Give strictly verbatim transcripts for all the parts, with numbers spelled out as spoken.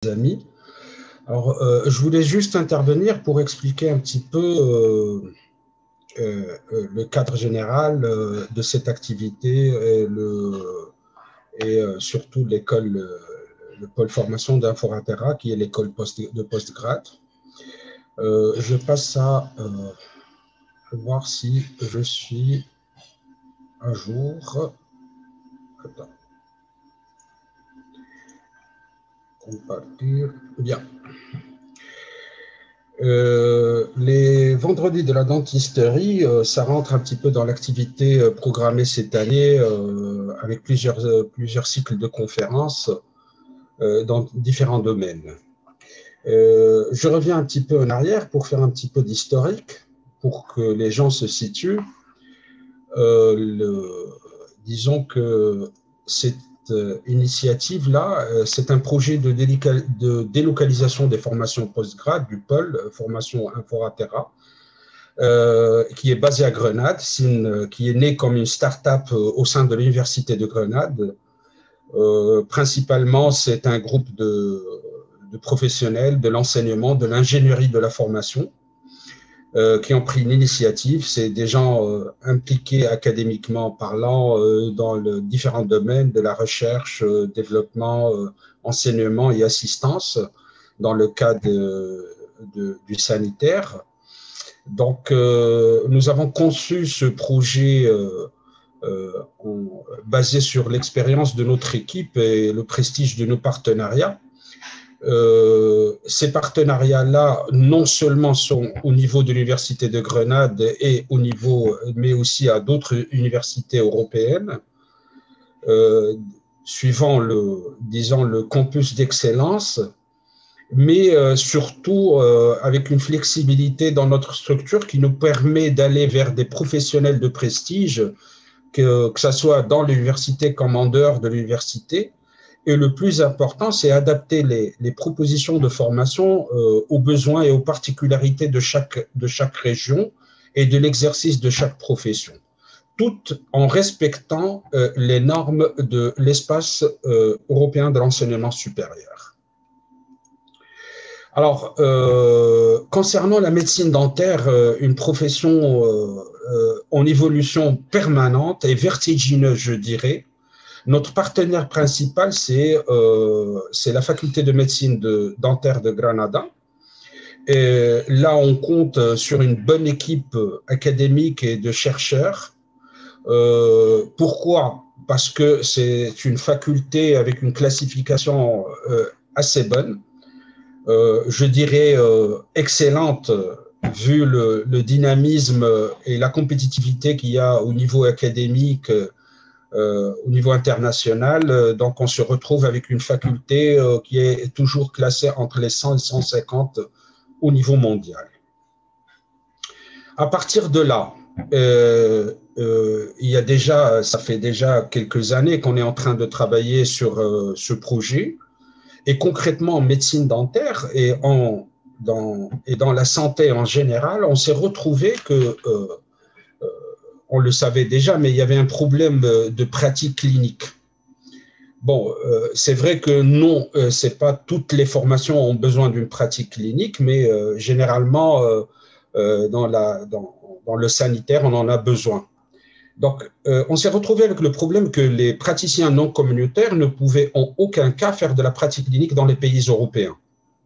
amis. Alors, euh, je voulais juste intervenir pour expliquer un petit peu euh, euh, le cadre général euh, de cette activité et, le, et euh, surtout l'école, le, le pôle formation d'Inforatera, qui est l'école post, de postgrad. Euh, je passe à euh, voir si je suis à jour. Attends. Compartir. Bien. Euh, les vendredis de la dentisterie, euh, ça rentre un petit peu dans l'activité euh, programmée cette année euh, avec plusieurs, euh, plusieurs cycles de conférences euh, dans différents domaines. Euh, je reviens un petit peu en arrière pour faire un petit peu d'historique, pour que les gens se situent. Euh, le, disons que cette euh, initiative-là, euh, c'est un projet de, de délocalisation des formations postgrad du pôle euh, formation Inforatera, euh, qui est basé à Grenade, une, qui est né comme une start-up euh, au sein de l'université de Grenade. Euh, principalement, c'est un groupe de, de professionnels de l'enseignement, de l'ingénierie de la formation, Euh, qui ont pris une initiative. C'est des gens euh, impliqués académiquement parlant euh, dans le différents domaines de la recherche, euh, développement, euh, enseignement et assistance dans le cas de, de, du sanitaire. Donc, euh, nous avons conçu ce projet euh, euh, en, basé sur l'expérience de notre équipe et le prestige de nos partenariats. Euh, ces partenariats-là, non seulement sont au niveau de l'Université de Grenade et au niveau, mais aussi à d'autres universités européennes, euh, suivant le, disons, le campus d'excellence, mais euh, surtout euh, avec une flexibilité dans notre structure qui nous permet d'aller vers des professionnels de prestige, que, que ce soit dans l'université comme en dehors de l'université. Et le plus important, c'est adapter les, les propositions de formation euh, aux besoins et aux particularités de chaque, de chaque région et de l'exercice de chaque profession, tout en respectant euh, les normes de l'espace euh, européen de l'enseignement supérieur. Alors, euh, concernant la médecine dentaire, euh, une profession euh, euh, en évolution permanente et vertigineuse, je dirais. Notre partenaire principal, c'est euh, la faculté de médecine de, dentaire de Granada. Et là, on compte sur une bonne équipe académique et de chercheurs. Euh, pourquoi? Parce que c'est une faculté avec une classification euh, assez bonne, euh, je dirais euh, excellente, vu le, le dynamisme et la compétitivité qu'il y a au niveau académique, Euh, au niveau international. Euh, donc, on se retrouve avec une faculté euh, qui est toujours classée entre les cent et cent cinquante au niveau mondial. À partir de là, euh, euh, il y a déjà, ça fait déjà quelques années qu'on est en train de travailler sur euh, ce projet. Et concrètement, en médecine dentaire et, en, dans, et dans la santé en général, on s'est retrouvé que euh, on le savait déjà, mais il y avait un problème de pratique clinique. Bon, euh, c'est vrai que non, euh, c'est pas toutes les formations ont besoin d'une pratique clinique, mais euh, généralement, euh, euh, dans, la, dans, dans le sanitaire, on en a besoin. Donc, euh, on s'est retrouvé avec le problème que les praticiens non communautaires ne pouvaient en aucun cas faire de la pratique clinique dans les pays européens.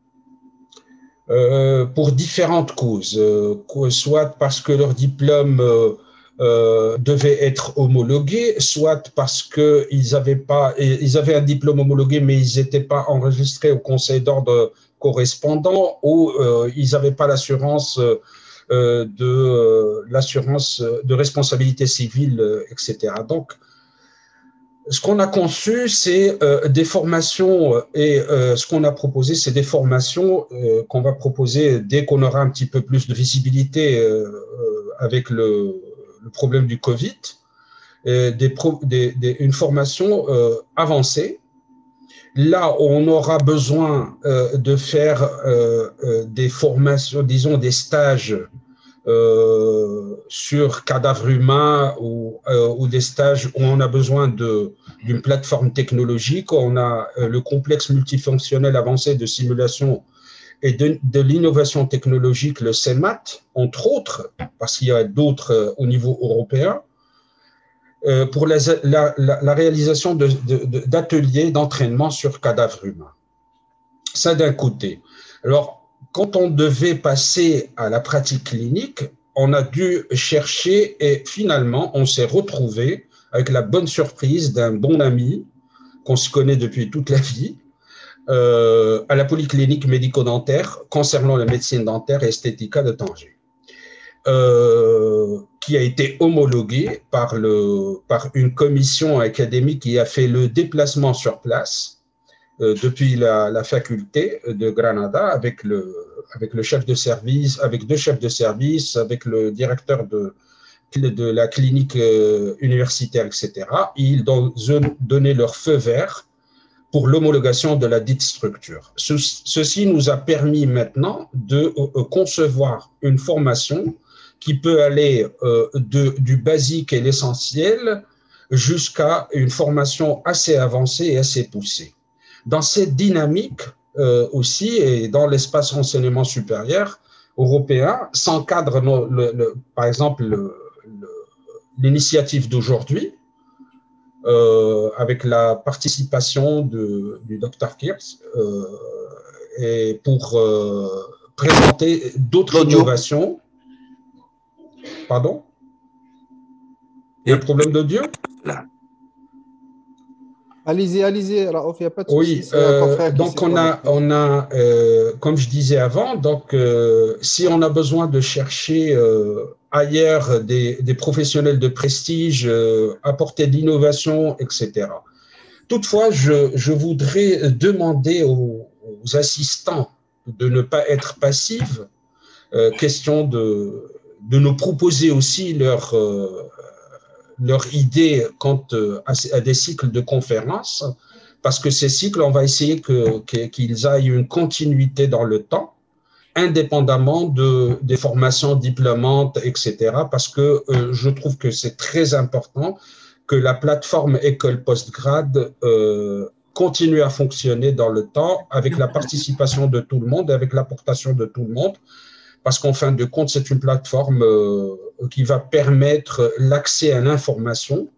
Euh, pour différentes causes, euh, soit parce que leur diplôme euh, Euh, devaient être homologués, soit parce qu'ils avaient, pas, ils avaient un diplôme homologué, mais ils n'étaient pas enregistrés au conseil d'ordre correspondant, ou euh, ils n'avaient pas l'assurance euh, de, euh, l'assurance de responsabilité civile, et cetera. Donc, ce qu'on a conçu, c'est euh, des formations, et euh, ce qu'on a proposé, c'est des formations euh, qu'on va proposer dès qu'on aura un petit peu plus de visibilité euh, euh, avec le le problème du Covid, euh, des pro, des, des, une formation euh, avancée. Là, on aura besoin euh, de faire euh, euh, des formations, disons des stages euh, sur cadavres humains ou, euh, ou des stages où on a besoin d'une plateforme technologique. On a euh, le complexe multifonctionnel avancé de simulation et de, de l'innovation technologique, le CEMAT, entre autres, parce qu'il y a d'autres euh, au niveau européen, euh, pour la, la, la réalisation d'ateliers de, de, d'entraînement sur cadavres humains. Ça d'un côté. Alors, quand on devait passer à la pratique clinique, on a dû chercher et finalement, on s'est retrouvé avec la bonne surprise d'un bon ami qu'on se connaît depuis toute la vie, euh, à la polyclinique médico-dentaire concernant la médecine dentaire et esthética de Tanger, euh, qui a été homologué par, le, par une commission académique qui a fait le déplacement sur place euh, depuis la, la faculté de Granada avec le, avec le chef de service, avec deux chefs de service, avec le directeur de, de la clinique euh, universitaire, et cetera. Ils ont donné leur feu vert pour l'homologation de la dite structure. Ce, ceci nous a permis maintenant de euh, concevoir une formation qui peut aller euh, de, du basique et l'essentiel jusqu'à une formation assez avancée et assez poussée. Dans cette dynamique euh, aussi, et dans l'espace enseignement supérieur européen, s'encadre, le, le, par exemple, l'initiative d'aujourd'hui, Euh, avec la participation de, du docteur Kirsch euh, et pour euh, présenter d'autres innovations. Pardon? Il y a un problème d'audio? Allez-y, allez-y, Raouf, il n'y a pas de Oui, souci. euh, donc on a, on a euh, comme je disais avant, donc euh, si on a besoin de chercher euh, ailleurs des, des professionnels de prestige, euh, apporter de l'innovation, et cetera. Toutefois, je, je voudrais demander aux, aux assistants de ne pas être passifs, euh, question de, de nous proposer aussi leur, euh, leur idée quant à, à des cycles de conférences, parce que ces cycles, on va essayer que, que, qu'ils aillent une continuité dans le temps, indépendamment de, des formations diplômantes, et cetera, parce que euh, je trouve que c'est très important que la plateforme École Postgrad euh, continue à fonctionner dans le temps avec la participation de tout le monde, avec l'apportation de tout le monde, parce qu'en fin de compte, c'est une plateforme euh, qui va permettre l'accès à l'information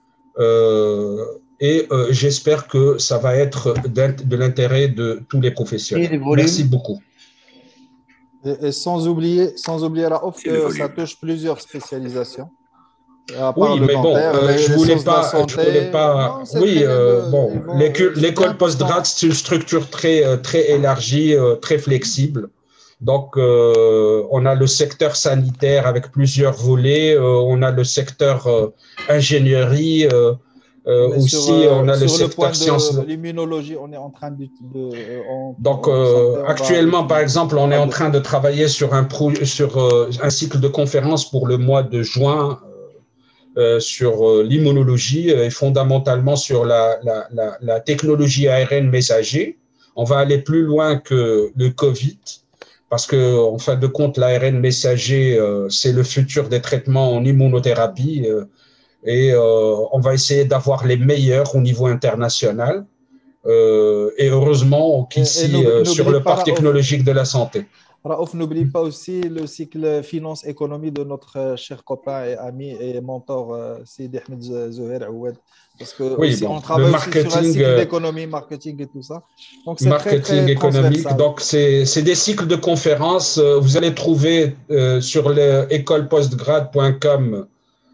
euh, et euh, j'espère que ça va être de l'intérêt de tous les professionnels. Merci beaucoup. Et, et sans oublier, sans oublier Raouf, que ça touche plusieurs spécialisations. À part Oui, le mais bon, dentaire, euh, les, je les voulais sciences de la pas, je voulais santé. pas. Non, c'est Oui, très bien. euh, De, bon, ils vont, l'école Postgrad, c'est une structure très, euh, très élargie, euh, très flexible. Donc, euh, on a le secteur sanitaire avec plusieurs volets. Euh, on a le secteur euh, ingénierie. Euh, euh, on est sur, aussi, on euh, a le sur le point secteur sciences. de l'immunologie. On est en train de, de euh, en, Donc, en euh, santé, on va actuellement, par utiliser. exemple, On on est va en le train faire. de travailler sur un, pro, sur, euh, un cycle de conférences pour le mois de juin euh, sur euh, l'immunologie et fondamentalement sur la, la, la, la technologie A R N messager. On va aller plus loin que le Covid parce que, en fin de compte, l'A R N messager, euh, c'est le futur des traitements en immunothérapie euh, et euh, on va essayer d'avoir les meilleurs au niveau international. Euh, et heureusement Et, et qu'ici, euh, sur n'oublie le pas, parc Raouf, technologique de la santé. Raouf, n'oublie pas aussi le cycle finance-économie de notre euh, cher copain et ami et mentor euh, Sidi Ahmed Zouher Aouad. Parce que Oui, aussi, bon, on le travaille aussi sur un marketing, cycle euh, d'économie, marketing et tout ça. Donc, c'est très, marketing très économique. transversal. Donc, c'est des cycles de conférences. Vous allez trouver euh, sur le école postgrad point com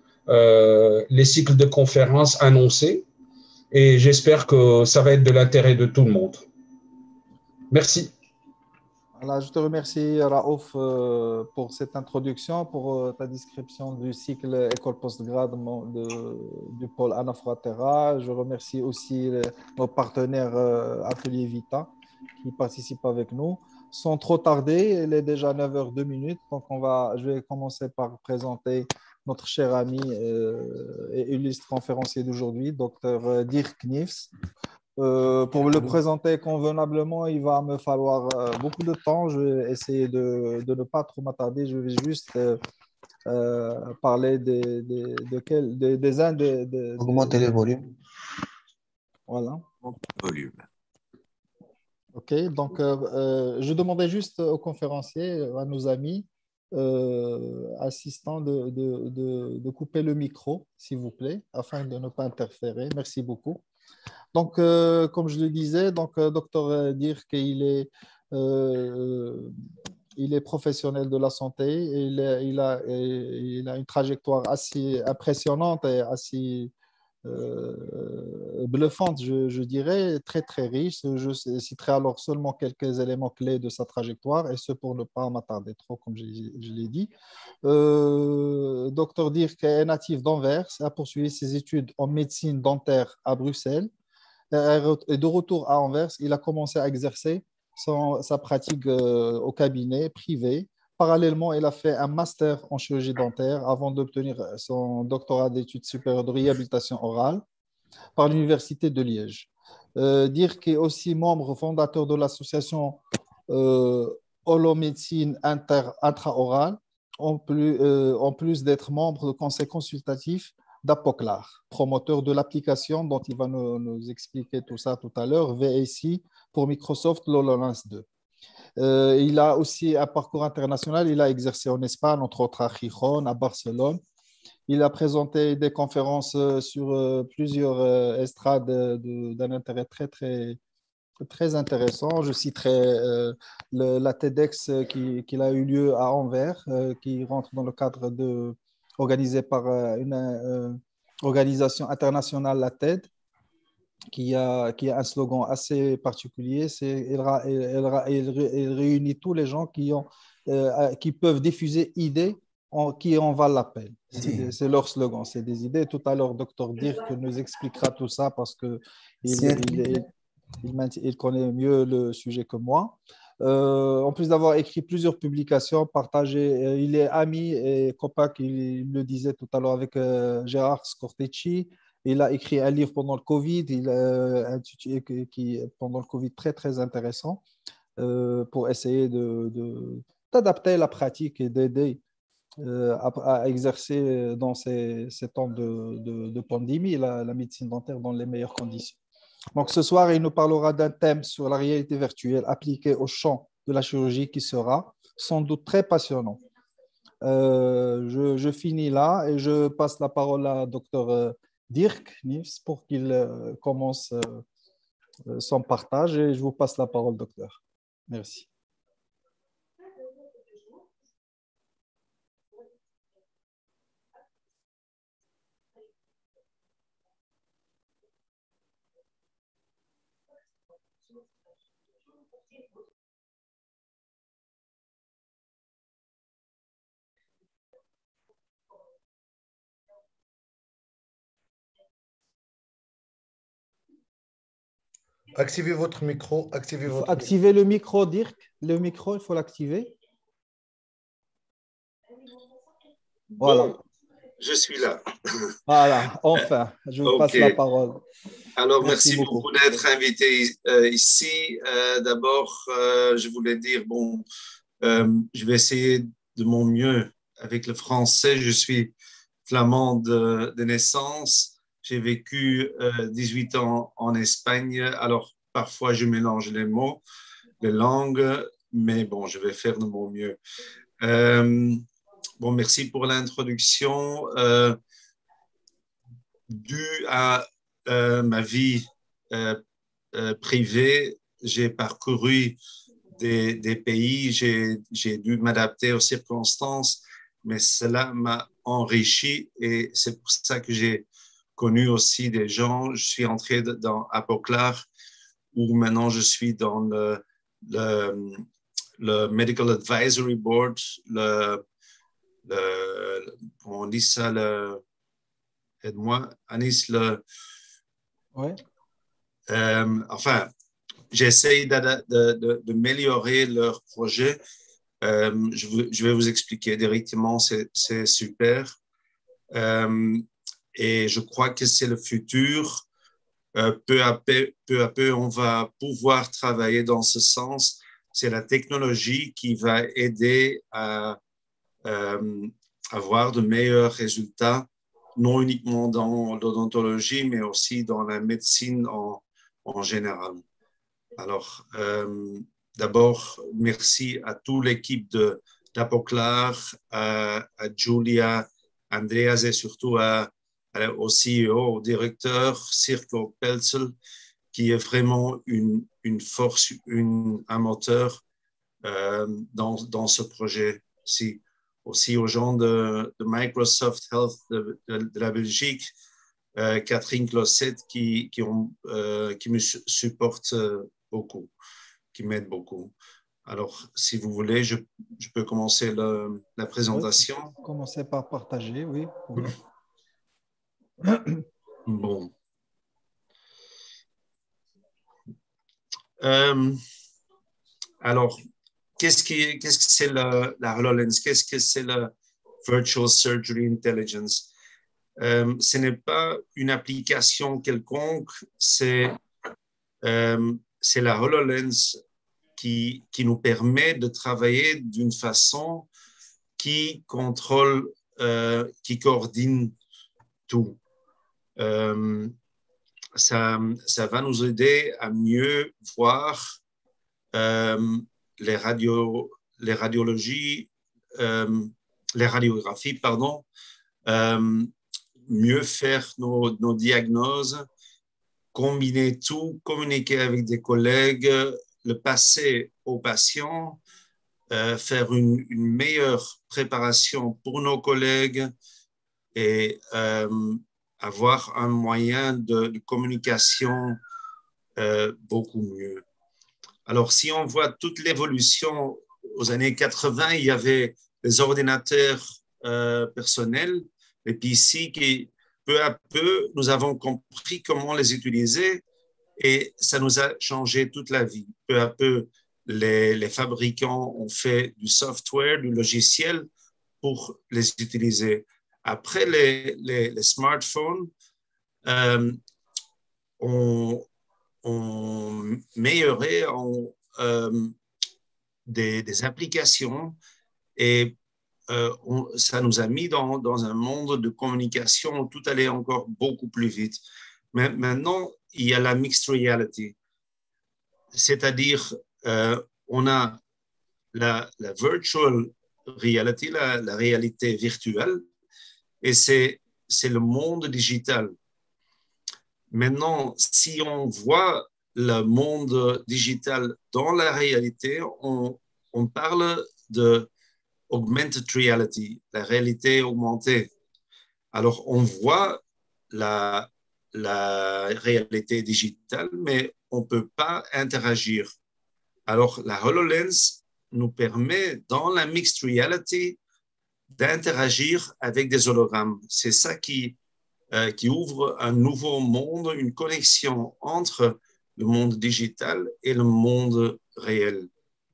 euh, les cycles de conférences annoncés. Et j'espère que ça va être de l'intérêt de tout le monde. Merci. Voilà, je te remercie, Raouf, euh, pour cette introduction, pour euh, ta description du cycle école postgrad de, du pôle Anna Fratera. Je remercie aussi les- nos partenaires euh, Atelier Vita qui participent avec nous. Sans trop tarder, il est déjà neuf heures deux minutes, donc on va, je vais commencer par présenter notre cher ami euh, et illustre conférencier d'aujourd'hui, docteur Dirk Kniefs. Euh, pour le présenter convenablement, il va me falloir euh, beaucoup de temps. Je vais essayer de, de ne pas trop m'attarder. Je vais juste euh, euh, parler des, des, de quel- des, des uns des, des- des- Augmentez le volume. Voilà. Volume. OK. Donc, euh, euh, je demandais juste aux conférenciers, à nos amis euh, assistants de, de, de, de couper le micro, s'il vous plaît, afin de ne pas interférer. Merci beaucoup. Donc, euh, comme je le disais, donc, euh, docteur Dirk, il est, euh, il est professionnel de la santé et il, est- il a, et il a une trajectoire assez impressionnante et assez euh, bluffante, je, je dirais, très, très riche. Je citerai alors seulement quelques éléments clés de sa trajectoire, et ce pour ne pas m'attarder trop, comme je, je l'ai dit. Euh, docteur Dirk est natif d'Anvers, a poursuivi ses études en médecine dentaire à Bruxelles. Et de retour à Anvers, il a commencé à exercer son, sa pratique euh, au cabinet privé. Parallèlement, il a fait un master en chirurgie dentaire avant d'obtenir son doctorat d'études supérieures de réhabilitation orale par l'Université de Liège. Euh, dire qu'il est aussi membre fondateur de l'association euh, Holomédecine inter, intraorale, en plus, euh, en plus d'être membre du conseil consultatif d'Apoclar, promoteur de l'application dont il va nous, nous expliquer tout ça tout à l'heure, V S I pour Microsoft HoloLens deux. Euh, il a aussi un parcours international. Il a exercé en Espagne, entre autres à Gijón, à Barcelone. Il a présenté des conférences sur euh, plusieurs euh, estrades de- d'un intérêt très, très, très intéressant. Je citerai euh, le- la TEDx qui, qui a eu lieu à Anvers, euh, qui rentre dans le cadre de, organisé par euh, une euh, organisation internationale, la TED, qui a, qui a un slogan assez particulier. C'est, elle, ra- elle, elle ra- elle ré- elle réunit tous les gens qui, ont, euh, qui peuvent diffuser idées en- qui en valent la peine. C'est, c'est leur slogan, c'est des idées. Tout à l'heure, docteur Dirk nous expliquera tout ça parce qu'il il, il, il, il connaît mieux le sujet que moi. Euh, en plus d'avoir écrit plusieurs publications, partagé, euh, il est ami et copain, il le disait tout à l'heure, avec euh, Gérard Scortecci. Il a écrit un livre pendant le Covid, il a intitulé, qui est pendant le Covid très très intéressant euh, pour essayer de, de, d'adapter la pratique et d'aider euh, à, à, exercer dans ces, ces temps de, de, de pandémie la, la médecine dentaire dans les meilleures conditions. Donc ce soir, il nous parlera d'un thème sur la réalité virtuelle appliquée au champ de la chirurgie qui sera sans doute très passionnant. Euh, je, je, finis là et je passe la parole à docteur Dirk Niels pour qu'il euh, commence euh, son partage et je vous passe la parole, docteur. Merci. Activez votre micro. Activez Il faut votre activer micro. le micro, Dirk. Le micro, il faut l'activer. Voilà. Bon, je suis là. Voilà, enfin, je vous okay. passe la parole. Alors, merci, merci beaucoup, beaucoup d'être invité euh, ici. Euh, D'abord, euh, je voulais dire, bon, euh, je vais essayer de mon mieux avec le français. Je suis flamand de, de naissance. J'ai vécu euh, dix-huit ans en Espagne. Alors, parfois, je mélange les mots, les langues, mais bon, je vais faire de mon mieux. Euh, bon, merci pour l'introduction. Euh, dû à euh, ma vie euh, euh, privée, j'ai parcouru des, des pays, j'ai dû m'adapter aux circonstances, mais cela m'a enrichi et c'est pour ça que j'ai connu aussi des gens. Je suis entré dans Apoclar, où maintenant je suis dans le, le, le Medical Advisory Board, le, le, on dit ça, le, aide-moi, Anis, le... Ouais. Euh, enfin, j'essaye d'améliorer leur projet. Euh, je, je vais vous expliquer directement, c'est super. Euh, et je crois que c'est le futur euh, peu à peu, peu à peu, on va pouvoir travailler dans ce sens. C'est la technologie qui va aider à euh, avoir de meilleurs résultats, non uniquement dans l'odontologie, mais aussi dans la médecine en, en général. Alors, euh, d'abord, merci à toute l'équipe de d'Apoclar, à, à Julia, Andreas et surtout à, à, au C E O, au directeur, Sirko Pelzel, qui est vraiment une, une force, une, un moteur euh, dans, dans ce projet-ci. Aussi aux gens de, de Microsoft Health de, de, de la Belgique, euh, Catherine Closet, qui, qui, ont, euh, qui me supporte beaucoup, qui m'aide beaucoup. Alors, si vous voulez, je, je peux commencer le, la présentation. Oui, commencez par partager, oui. oui. Bon. Euh, alors, qu'est-ce qui, qu'est-ce que c'est la, la HoloLens? Qu'est-ce que c'est la Virtual Surgery Intelligence? Euh, ce n'est pas une application quelconque, c'est euh, c'est la HoloLens qui, qui nous permet de travailler d'une façon qui contrôle, euh, qui coordonne tout. Euh, ça, ça va nous aider à mieux voir euh, les, radio, les radiologies, euh, les radiographies, pardon, euh, mieux faire nos, nos diagnosis, combiner tout, communiquer avec des collègues, le passer aux patients, euh, faire une, une meilleure préparation pour nos collègues et euh, avoir un moyen de, de communication euh, beaucoup mieux. Alors, si on voit toute l'évolution aux années quatre-vingts, il y avait les ordinateurs euh, personnels, les P C, qui peu à peu, nous avons compris comment les utiliser et ça nous a changé toute la vie. Peu à peu, les, les fabricants ont fait du software, du logiciel pour les utiliser. Après les, les, les smartphones, euh, on, on améliorait on, euh, des, des applications et euh, on, ça nous a mis dans, dans un monde de communication où tout allait encore beaucoup plus vite. Mais maintenant, il y a la mixed reality, c'est-à-dire euh, on a la, la virtual reality, la, la réalité virtuelle, et c'est, c'est le monde digital. Maintenant, si on voit le monde digital dans la réalité, on, on parle de augmented reality, la réalité augmentée. Alors, on voit la, la réalité digitale, mais on ne peut pas interagir. Alors, la HoloLens nous permet, dans la mixed reality, d'interagir avec des hologrammes. C'est ça qui, euh, qui ouvre un nouveau monde, une connexion entre le monde digital et le monde réel.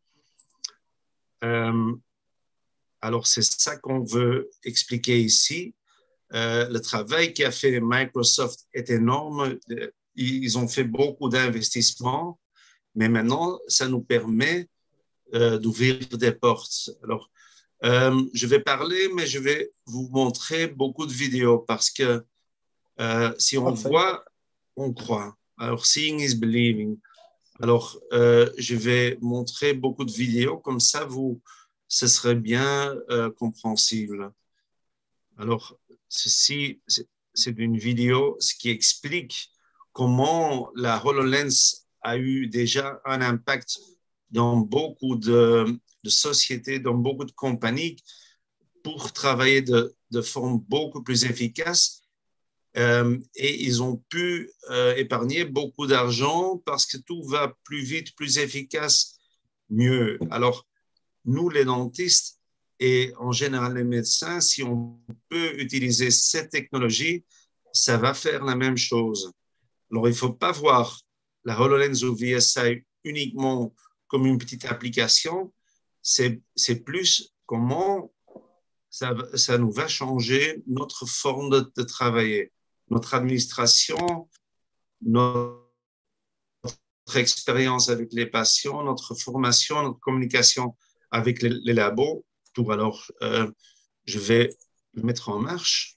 Euh, alors, c'est ça qu'on veut expliquer ici. Euh, le travail qu'a fait Microsoft est énorme. Ils ont fait beaucoup d'investissements, mais maintenant, ça nous permet euh, d'ouvrir des portes. Alors, euh, je vais parler, mais je vais vous montrer beaucoup de vidéos parce que euh, si on Parfait. voit, on croit. Alors, seeing is believing. Alors, euh, je vais montrer beaucoup de vidéos, comme ça, vous, ce serait bien euh, compréhensible. Alors, ceci, c'est une vidéo ce qui explique comment la HoloLens a eu déjà un impact dans beaucoup de, de sociétés, dans beaucoup de compagnies, pour travailler de, de forme beaucoup plus efficace. Euh, et ils ont pu euh, épargner beaucoup d'argent parce que tout va plus vite, plus efficace, mieux. Alors, nous, les dentistes et en général les médecins, si on peut utiliser cette technologie, ça va faire la même chose. Alors, il ne faut pas voir la HoloLens ou V S I uniquement comme une petite application, c'est plus comment ça, ça nous va changer notre forme de, de travailler. Notre administration notre expérience avec les patients, notre formation, notre communication avec les, les labos, tout. Alors, euh, je vais le mettre en marche.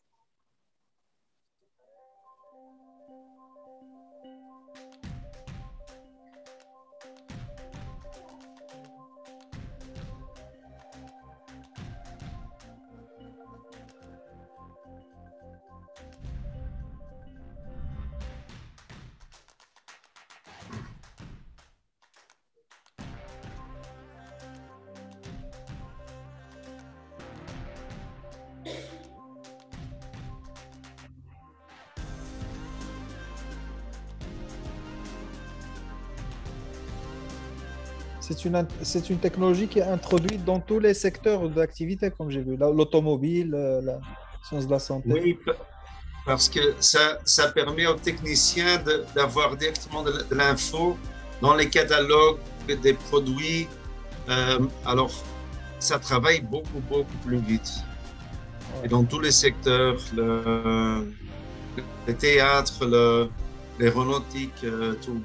C'est une, c'est une technologie qui est introduite dans tous les secteurs d'activité, comme j'ai vu, la- l'automobile, euh, la science de la santé. Oui, parce que ça, ça permet aux techniciens de- d'avoir directement de, de l'info dans les catalogues des produits. Euh, alors, ça travaille beaucoup, beaucoup plus vite. Et dans tous les secteurs, le, le théâtre, le, l'aéronautique, euh, tout.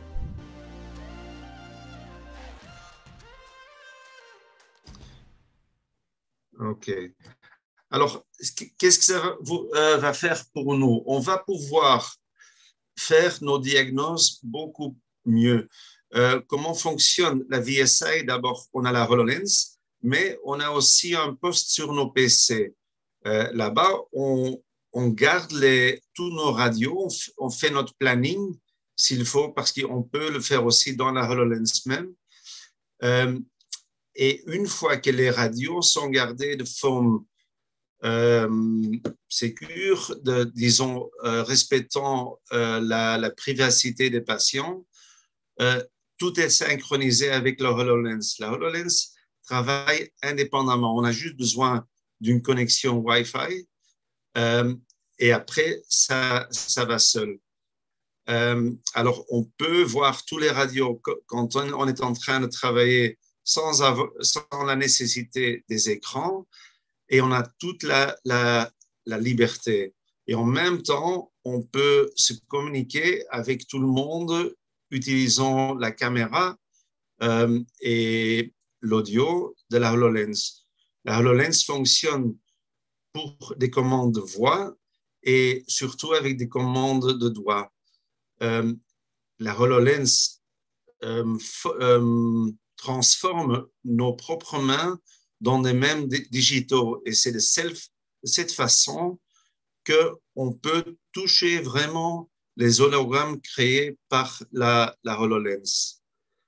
OK. Alors, qu'est-ce que ça va, vous, euh, va faire pour nous? On va pouvoir faire nos diagnostics beaucoup mieux. Euh, comment fonctionne la V S I? D'abord, on a la HoloLens, mais on a aussi un poste sur nos P C. Euh, là-bas, on, on garde les, tous nos radios, on, on fait notre planning s'il faut, parce qu'on peut le faire aussi dans la HoloLens même. Euh, et une fois que les radios sont gardées de forme euh, sécure, de, disons, euh, respectant euh, la, la privacité des patients, euh, tout est synchronisé avec le HoloLens. La HoloLens travaille indépendamment. On a juste besoin d'une connexion Wi-Fi euh, et après, ça, ça va seul. Euh, alors, on peut voir tous les radios quand on, on est en train de travailler sans, avoir, sans la nécessité des écrans. Et on a toute la, la, la liberté. Et en même temps, on peut se communiquer avec tout le monde utilisant la caméra euh, et l'audio de la HoloLens. La HoloLens fonctionne pour des commandes de voix et surtout avec des commandes de doigts. Euh, la HoloLens euh, euh, transforme nos propres mains dans des mêmes digitaux. Et c'est de, self, de cette façon qu'on peut toucher vraiment les hologrammes créés par la, la HoloLens.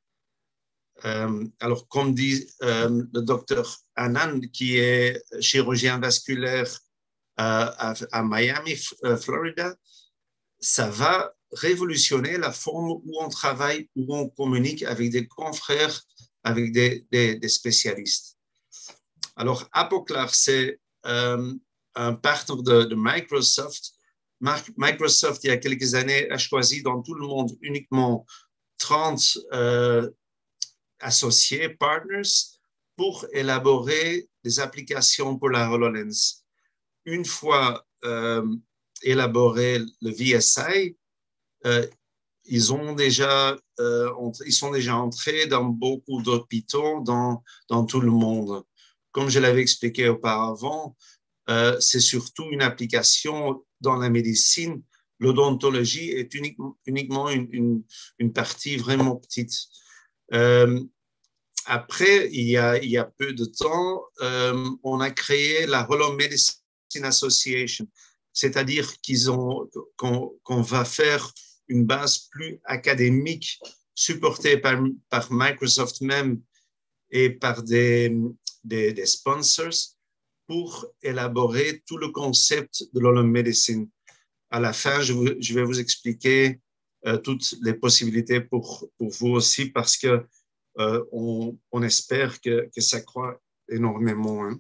Euh, alors, comme dit euh, le docteur Anand, qui est chirurgien vasculaire euh, à, à Miami, Florida, ça va révolutionner la forme où on travaille, où on communique avec des confrères, avec des, des, des spécialistes. Alors, Apoclar, c'est euh, un partenaire de, de Microsoft. Microsoft, il y a quelques années, a choisi dans tout le monde uniquement trente euh, associés, partners, pour élaborer des applications pour la HoloLens. Une fois euh, élaboré le V S I, euh, ils, ont déjà, euh, ils sont déjà entrés dans beaucoup d'hôpitaux dans, dans tout le monde. Comme je l'avais expliqué auparavant, euh, c'est surtout une application dans la médecine. L'odontologie est unique, uniquement une, une, une partie vraiment petite. Euh, après, il y, a, il y a peu de temps, euh, on a créé la HoloMedicine Association, c'est-à-dire qu'ils ont, qu'on, qu'on va faire une base plus académique supportée par, par Microsoft même et par des, des, des sponsors pour élaborer tout le concept de l'holomédecine. À la fin, je, vous, je vais vous expliquer euh, toutes les possibilités pour, pour vous aussi parce que euh, on, on espère que, que ça croît énormément. Hein.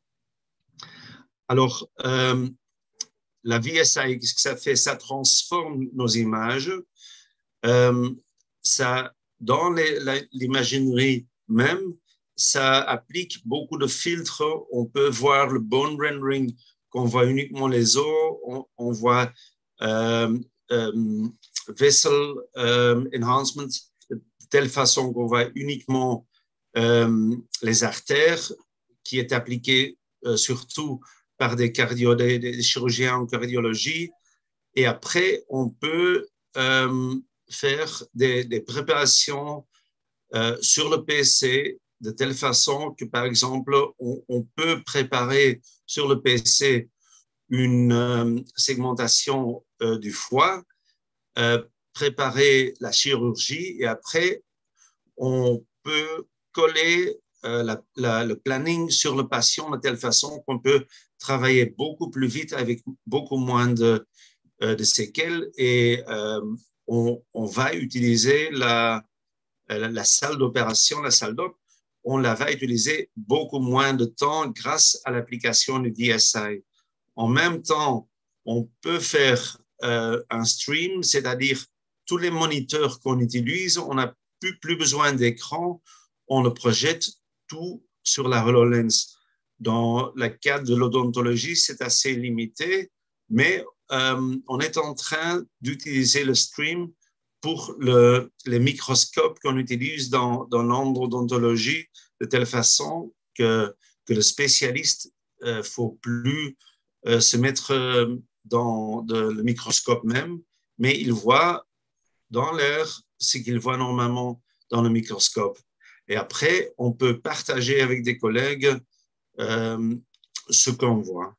Alors, euh, la V S I, qu'est-ce que ça fait? Ça transforme nos images. Euh, ça, dans l'imaginerie même, ça applique beaucoup de filtres. On peut voir le bone rendering, qu'on voit uniquement les os. On, on voit euh, euh, vessel euh, enhancement, de telle façon qu'on voit uniquement euh, les artères, qui est appliqué euh, surtout par des, cardio, des, des chirurgiens en cardiologie. Et après, on peut euh, faire des, des préparations euh, sur le P C de telle façon que, par exemple, on, on peut préparer sur le P C une euh, segmentation euh, du foie, euh, préparer la chirurgie et après, on peut coller euh, la, la, le planning sur le patient de telle façon qu'on peut travailler beaucoup plus vite avec beaucoup moins de, euh, de séquelles et euh, on, on va utiliser la, la, la salle d'opération, la salle d'op, on la va utiliser beaucoup moins de temps grâce à l'application du V S I. En même temps, on peut faire euh, un stream, c'est-à-dire tous les moniteurs qu'on utilise, on n'a plus, plus besoin d'écran, on le projette tout sur la HoloLens. Dans le cadre de l'odontologie, c'est assez limité, mais euh, on est en train d'utiliser le stream pour le, les microscopes qu'on utilise dans, dans l'odontologie de telle façon que, que le spécialiste ne euh, faut plus euh, se mettre dans de, le microscope même, mais il voit dans l'air ce qu'il voit normalement dans le microscope. Et après, on peut partager avec des collègues euh, ce qu'on voit.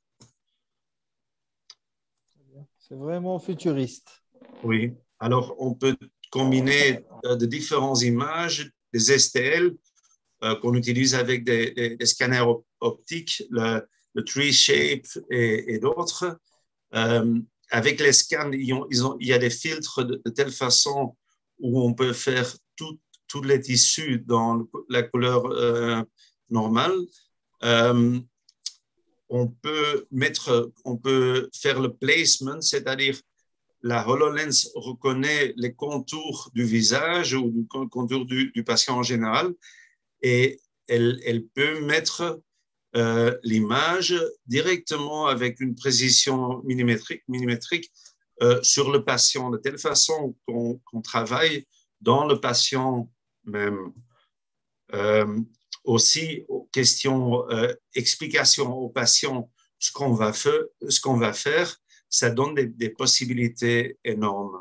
C'est vraiment futuriste. Oui. Alors, on peut combiner euh, de différentes images, des S T L euh, qu'on utilise avec des, des, des scanners op optiques, le, le Tree Shape et, et d'autres. Euh, avec les scans, ils ont, ils ont, il y a des filtres de, de telle façon où on peut faire tout, tous les tissus dans la couleur euh, normale. Euh, on peut mettre, on peut faire le placement, c'est-à-dire la HoloLens reconnaît les contours du visage ou du contour du, du patient en général et elle, elle peut mettre euh, l'image directement avec une précision millimétrique, millimétrique euh, sur le patient de telle façon qu'on qu'on travaille dans le patient même. Euh, aussi, question euh, explication au patient ce qu'on va, ce qu'on va faire, ça donne des, des possibilités énormes.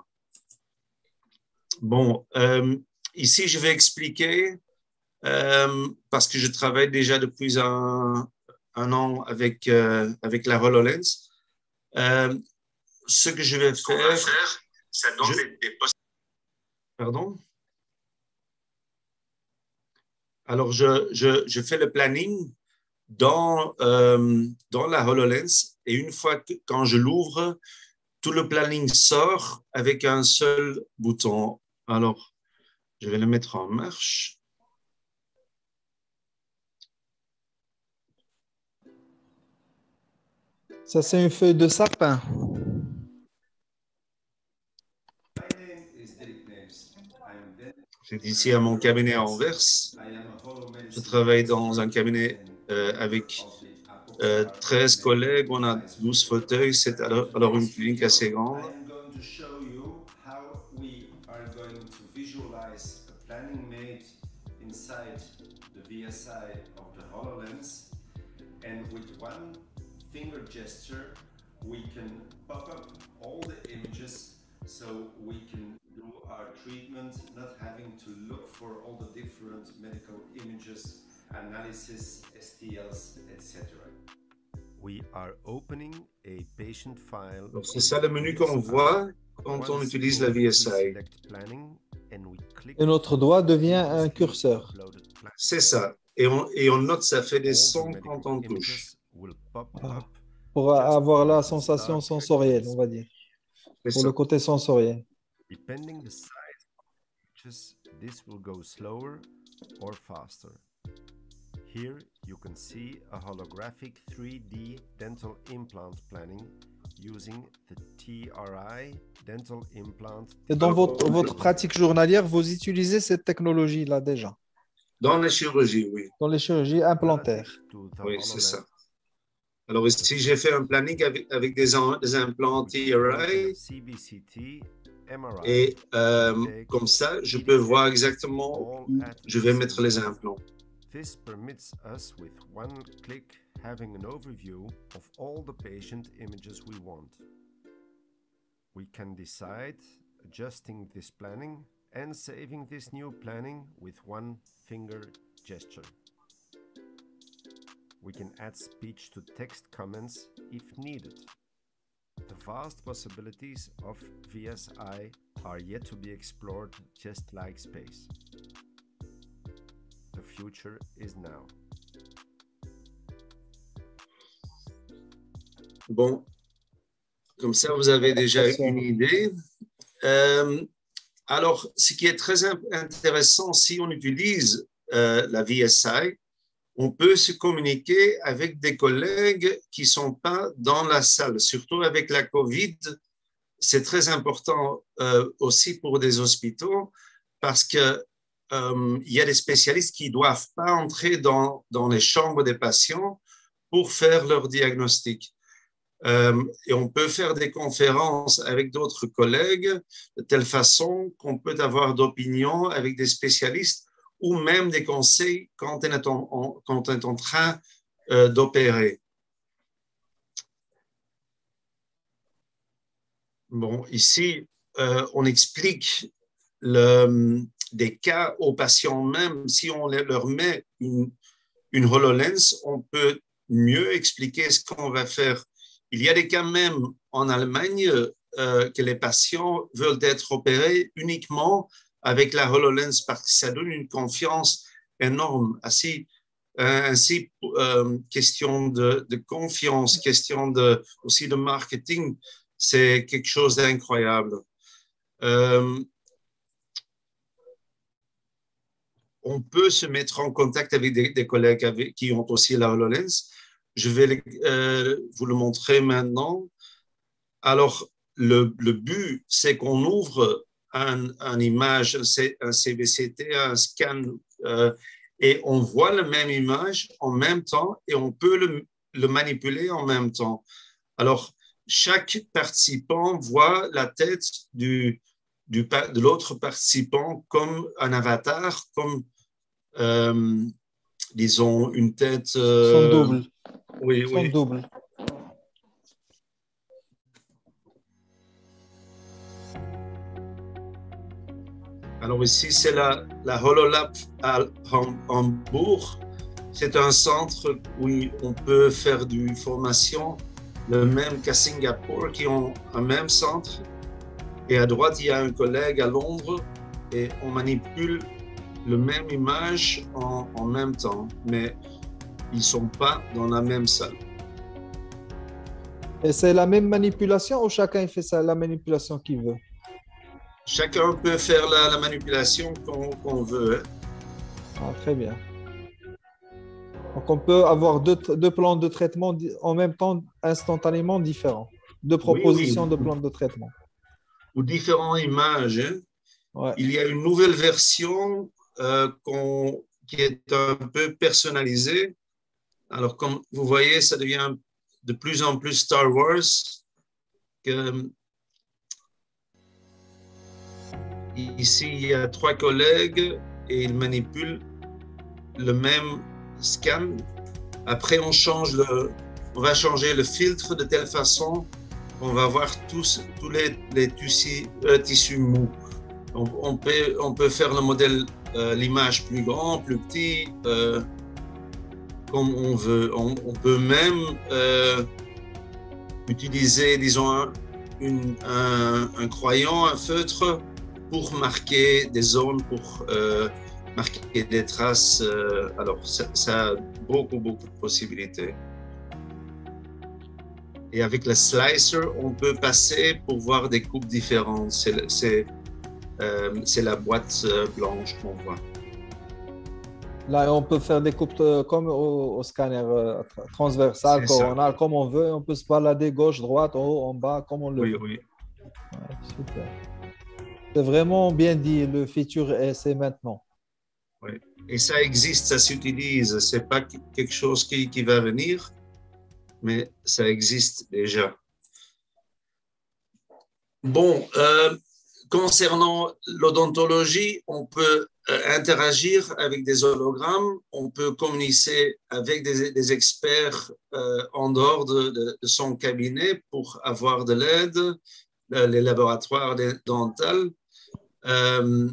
Bon, euh, ici, je vais expliquer, euh, parce que je travaille déjà depuis un, un an avec, euh, avec la HoloLens. Euh, ce que je vais faire, faire ça donne je, des, des possibilités. Pardon? Alors, je, je, je fais le planning dans, euh, dans la HoloLens et une fois que, quand je l'ouvre, tout le planning sort avec un seul bouton. Alors, je vais le mettre en marche. Ça, c'est une feuille de sapin. C'est ici à mon cabinet à Anvers. Je travaille dans un cabinet euh, avec euh, treize collègues. On a douze fauteuils. C'est alors, alors une clinique assez grande. Inside the V S I of the HoloLens, and with one finger gesture we can pop up all the images so we can do our treatment not having to look for all the different medical images, analysis, S T Ls, et cetera. We are opening a patient file. C'est ça le menu qu'on voit quand on utilise la V S I. Et notre doigt devient un curseur. C'est ça. Et on, et on note, ça fait des sons quand on touche. Ah, pour avoir la sensation sensorielle, on va dire. Pour ça. Le côté sensoriel. Depending the size of images, this will go slower or faster. Here you can see a holographic three D dental implant planning using the T R I dental implant. Et dans votre, votre pratique journalière, vous utilisez cette technologie-là déjà? Dans les chirurgies, oui. Dans les chirurgies implantaires. Oui, c'est ça. Alors ici, j'ai fait un planning avec, avec des, des implants T R I. C B C T Et euh, comme ça, je peux voir exactement où je vais mettre les implants. This permits us with one click having an overview of all the patient images we want. We can decide adjusting this planning and saving this new planning with one finger gesture. We can add speech to text comments if needed. The vast possibilities of V S I are yet to be explored, just like space. The future is now. Bon, comme ça, vous avez déjà une idée. Euh, alors, ce qui est très intéressant, si on utilise euh, la V S I, on peut se communiquer avec des collègues qui ne sont pas dans la salle. Surtout avec la COVID, c'est très important euh, aussi pour des hôpitaux parce qu'il euh, y a des spécialistes qui ne doivent pas entrer dans, dans les chambres des patients pour faire leur diagnostic. Euh, et on peut faire des conférences avec d'autres collègues de telle façon qu'on peut avoir d'opinions avec des spécialistes ou même des conseils quand on est en, quand on est en train euh, d'opérer. Bon, ici, euh, on explique le, des cas aux patients même. Si on leur met une, une HoloLens, on peut mieux expliquer ce qu'on va faire. Il y a des cas même en Allemagne euh, que les patients veulent être opérés uniquement avec la HoloLens parce que ça donne une confiance énorme. Ainsi, euh, ainsi euh, question de, de confiance, question de, aussi de marketing, c'est quelque chose d'incroyable. Euh, on peut se mettre en contact avec des, des collègues avec, qui ont aussi la HoloLens. Je vais euh, vous le montrer maintenant. Alors, le, le but, c'est qu'on ouvre Un, une image, un C B C T, un scan, euh, et on voit la même image en même temps et on peut le, le manipuler en même temps. Alors, chaque participant voit la tête du, du, de l'autre participant comme un avatar, comme, euh, disons, une tête… Euh, Son double. Oui, Son oui. double. Alors ici, c'est la, la HoloLab à Hambourg. C'est un centre où on peut faire du formation, le même qu'à Singapour, qui ont un même centre. Et à droite, il y a un collègue à Londres et on manipule le même image en, en même temps, mais ils ne sont pas dans la même salle. Et c'est la même manipulation ou chacun fait ça, la manipulation qu'il veut? Chacun peut faire la, la manipulation qu'on qu'on veut. Ah, très bien. Donc, on peut avoir deux, deux plans de traitement en même temps, instantanément différents. Deux propositions oui, oui. de plans de traitement. Ou différentes images. Hein. Ouais. Il y a une nouvelle version euh, qu'on, qui est un peu personnalisée. Alors, comme vous voyez, ça devient de plus en plus Star Wars. Que, ici, il y a trois collègues et ils manipulent le même scan. Après, on, change le, on va changer le filtre de telle façon qu'on va voir tous, tous les, les tissus, euh, tissus mous. On, on, peut, on peut faire le modèle, euh, l'image plus grand, plus petit, euh, comme on veut. On, on peut même euh, utiliser, disons, un, une, un, un crayon, un feutre, pour marquer des zones, pour euh, marquer des traces. Euh, alors, ça, ça a beaucoup, beaucoup de possibilités. Et avec le slicer, on peut passer pour voir des coupes différentes. C'est, c'est, euh, c'est la boîte euh, blanche qu'on voit. Là, on peut faire des coupes euh, comme au, au scanner euh, transversal, coronal, comme on veut. On peut se balader gauche, droite, en haut, en bas, comme on le oui, veut. Oui, ouais, super. C'est vraiment bien dit, le futur, c'est maintenant. Oui, et ça existe, ça s'utilise. Ce n'est pas quelque chose qui, qui va venir, mais ça existe déjà. Bon, euh, concernant l'odontologie, on peut euh, interagir avec des hologrammes, on peut communiquer avec des, des experts euh, en dehors de, de, de son cabinet pour avoir de l'aide, euh, les laboratoires dentaux. Euh,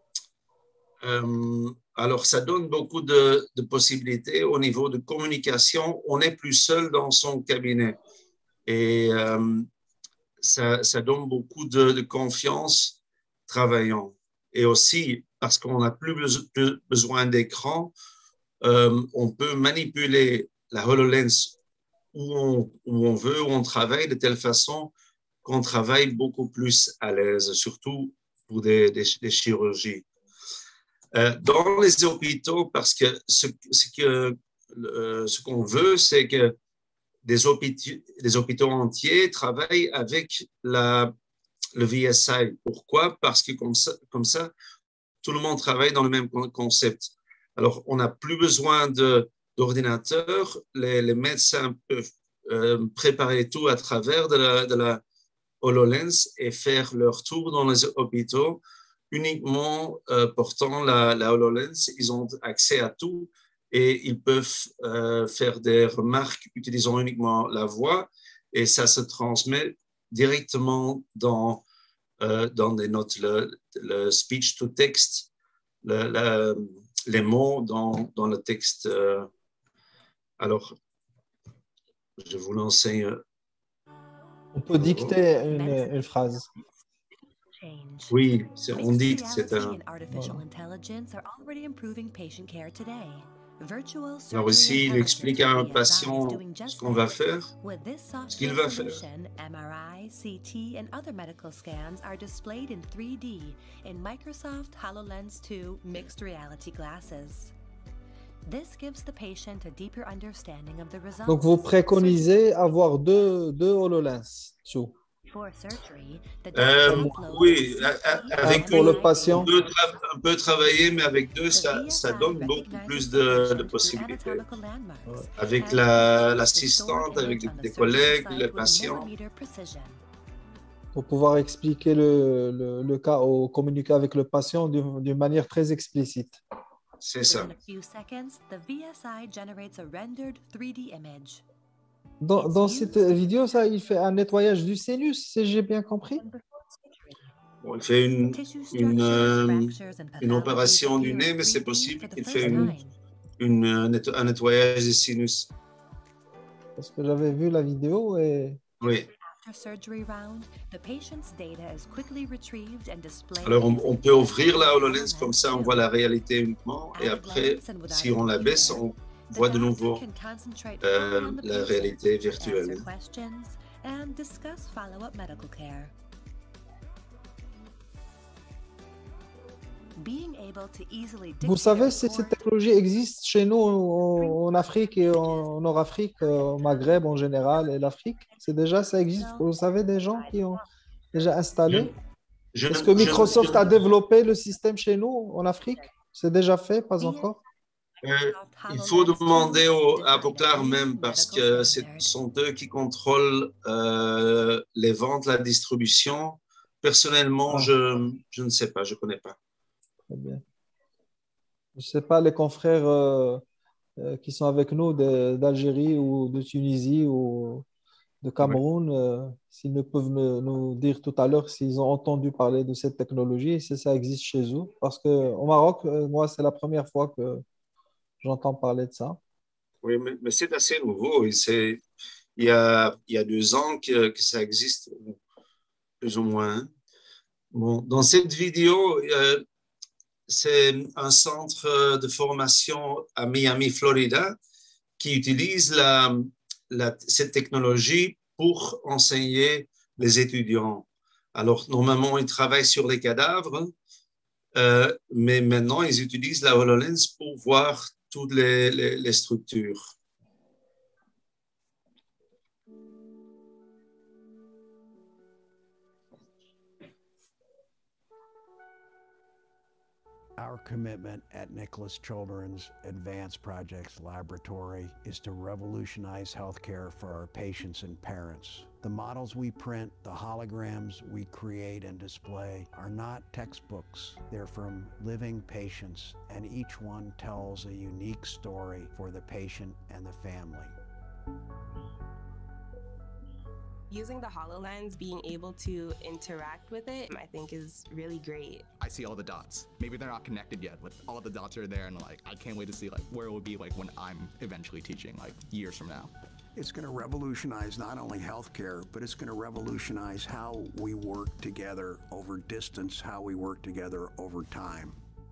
euh, alors, ça donne beaucoup de, de possibilités au niveau de communication. On n'est plus seul dans son cabinet. Et euh, ça, ça donne beaucoup de, de confiance travaillant. Et aussi, parce qu'on n'a plus, beso plus besoin d'écran, euh, on peut manipuler la HoloLens où on, où on veut, où on travaille, de telle façon qu'on travaille beaucoup plus à l'aise, surtout pour des, des, des chirurgies. Euh, dans les hôpitaux, parce que ce, ce que euh, ce qu'on veut, c'est que des hôpitaux, des hôpitaux entiers travaillent avec la, le V S I. Pourquoi? Parce que comme ça, comme ça, tout le monde travaille dans le même concept. Alors, on n'a plus besoin d'ordinateur. Les, les médecins peuvent euh, préparer tout à travers de la, de la HoloLens et faire leur tour dans les hôpitaux uniquement euh, portant la, la HoloLens. Ils ont accès à tout et ils peuvent euh, faire des remarques utilisant uniquement la voix et ça se transmet directement dans, euh, dans des notes, le, le speech to text, le, le, les mots dans, dans le texte. Euh, alors, je vous l'enseigne. On peut dicter une, une phrase. Oui, on dicte, c'est un... Alors ici, il explique à un patient ce qu'on va faire, ce qu'il va faire. M R I, C T, and other medical scans are displayed in three D in Microsoft HoloLens two mixed reality glasses. This gives the patient a deeper understanding of the results. Donc, vous préconisez avoir deux, deux HoloLens two. Euh, oui, avec pour une, le patient. On peut, on peut travailler, mais avec deux, ça, ça donne beaucoup plus de, de possibilités. Avec l'assistante, la, avec des, des collègues, les patients. Pour pouvoir expliquer le, le, le cas ou communiquer avec le patient d'une manière très explicite. C'est ça. Dans, dans cette vidéo, ça, il fait un nettoyage du sinus, si j'ai bien compris. Bon, il fait une, une, euh, une opération du nez, mais c'est possible qu'il fait une, une, un nettoyage du sinus. Parce que j'avais vu la vidéo et... Oui. Alors, on, on peut ouvrir la HoloLens comme ça, on voit la réalité uniquement. Et après, si on la baisse, on voit de nouveau euh, la réalité virtuelle. Vous savez si cette technologie existe chez nous en, en Afrique et en Nord-Afrique, au Maghreb en général et l'Afrique? C'est déjà, ça existe? Vous savez des gens qui ont déjà installé? Est-ce que Microsoft a développé le système chez nous en Afrique? C'est déjà fait, pas encore? Euh, il faut demander au, à Apocar même parce que ce sont eux qui contrôlent euh, les ventes, la distribution. Personnellement, ah. je, je ne sais pas, je ne connais pas. Très bien. Je ne sais pas, les confrères euh, euh, qui sont avec nous d'Algérie ou de Tunisie ou de Cameroun, ouais. euh, s'ils ne peuvent me, nous dire tout à l'heure s'ils ont entendu parler de cette technologie et si ça existe chez eux. Parce qu'au Maroc, euh, moi, c'est la première fois que j'entends parler de ça. Oui, mais, mais c'est assez nouveau. Il y a, il y a deux ans que, que ça existe, plus ou moins. Bon, dans cette vidéo, euh, c'est un centre de formation à Miami, Florida, qui utilise la, la, cette technologie pour enseigner les étudiants. Alors, normalement, ils travaillent sur les cadavres, euh, mais maintenant, ils utilisent la HoloLens pour voir toutes les, les, les structures. Our commitment at Nicholas Children's Advanced Projects Laboratory is to revolutionize healthcare for our patients and parents. The models we print, the holograms we create and display are not textbooks. They're from living patients, and each one tells a unique story for the patient and the family. Using the HoloLens, being able to interact with it, I think is really great. I see all the dots. Maybe they're not connected yet, but all the dots are there, and like I can't wait to see like where it will be like when I'm eventually teaching, like years from now. It's going to revolutionize not only healthcare, but it's going to revolutionize how we work together over distance, how we work together over time.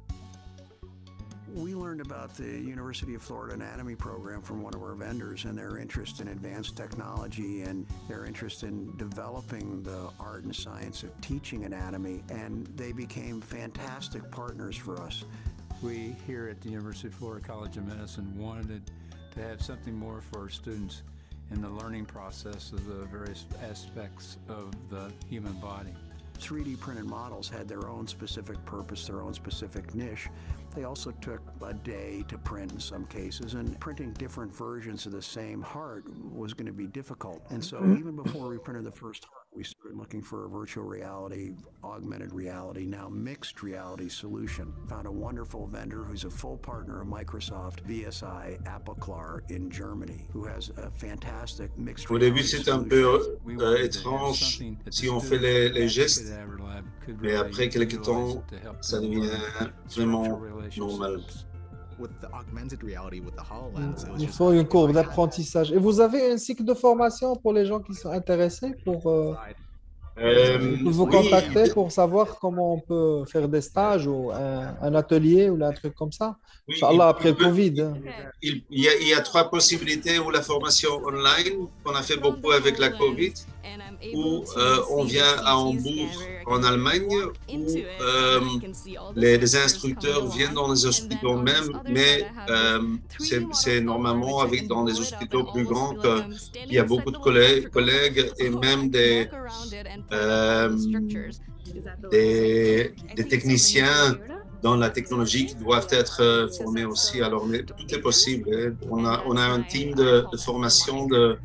We learned about the University of Florida Anatomy program from one of our vendors and their interest in advanced technology and their interest in developing the art and science of teaching anatomy, and they became fantastic partners for us. We here at the University of Florida College of Medicine wanted to have something more for our students in the learning process of the various aspects of the human body. three D printed models had their own specific purpose, their own specific niche. They also took a day to print in some cases, and printing different versions of the same heart was going to be difficult. And so even before we printed the first heart, we started looking for a virtual reality, augmented reality, now mixed reality solution. Found a wonderful vendor who's a full partner of Microsoft, V S I Appleclar in Germany, who has a fantastic mixed Au reality début, c'est un peu euh, étrange si on fait les, les gestes, mais après quelques temps, ça devient vraiment normal. With the augmented reality, with the HoloLens, it was Il just faut une courbe d'apprentissage. Et vous avez un cycle de formation pour les gens qui sont intéressés pour euh, Euh, vous oui, contacter pour savoir comment on peut faire des stages ou un, un atelier ou un truc comme ça. oui, Inch'Allah, il- après il le peut- Covid. hein. Il, il y a, il y a trois possibilités, ou la formation online, qu'on a fait beaucoup avec la Covid, ou euh, on vient à Hambourg en Allemagne, où euh, les, les instructeurs viennent dans les hôpitaux même, mais euh, c'est c'est normalement avec, dans des hôpitaux plus grands qu'il y a beaucoup de collègues, collègues et même des, euh, des, des techniciens dans la technologie qui doivent être euh, formés aussi. Alors, mais tout est possible. hein. On a, on a un team de, de formation de,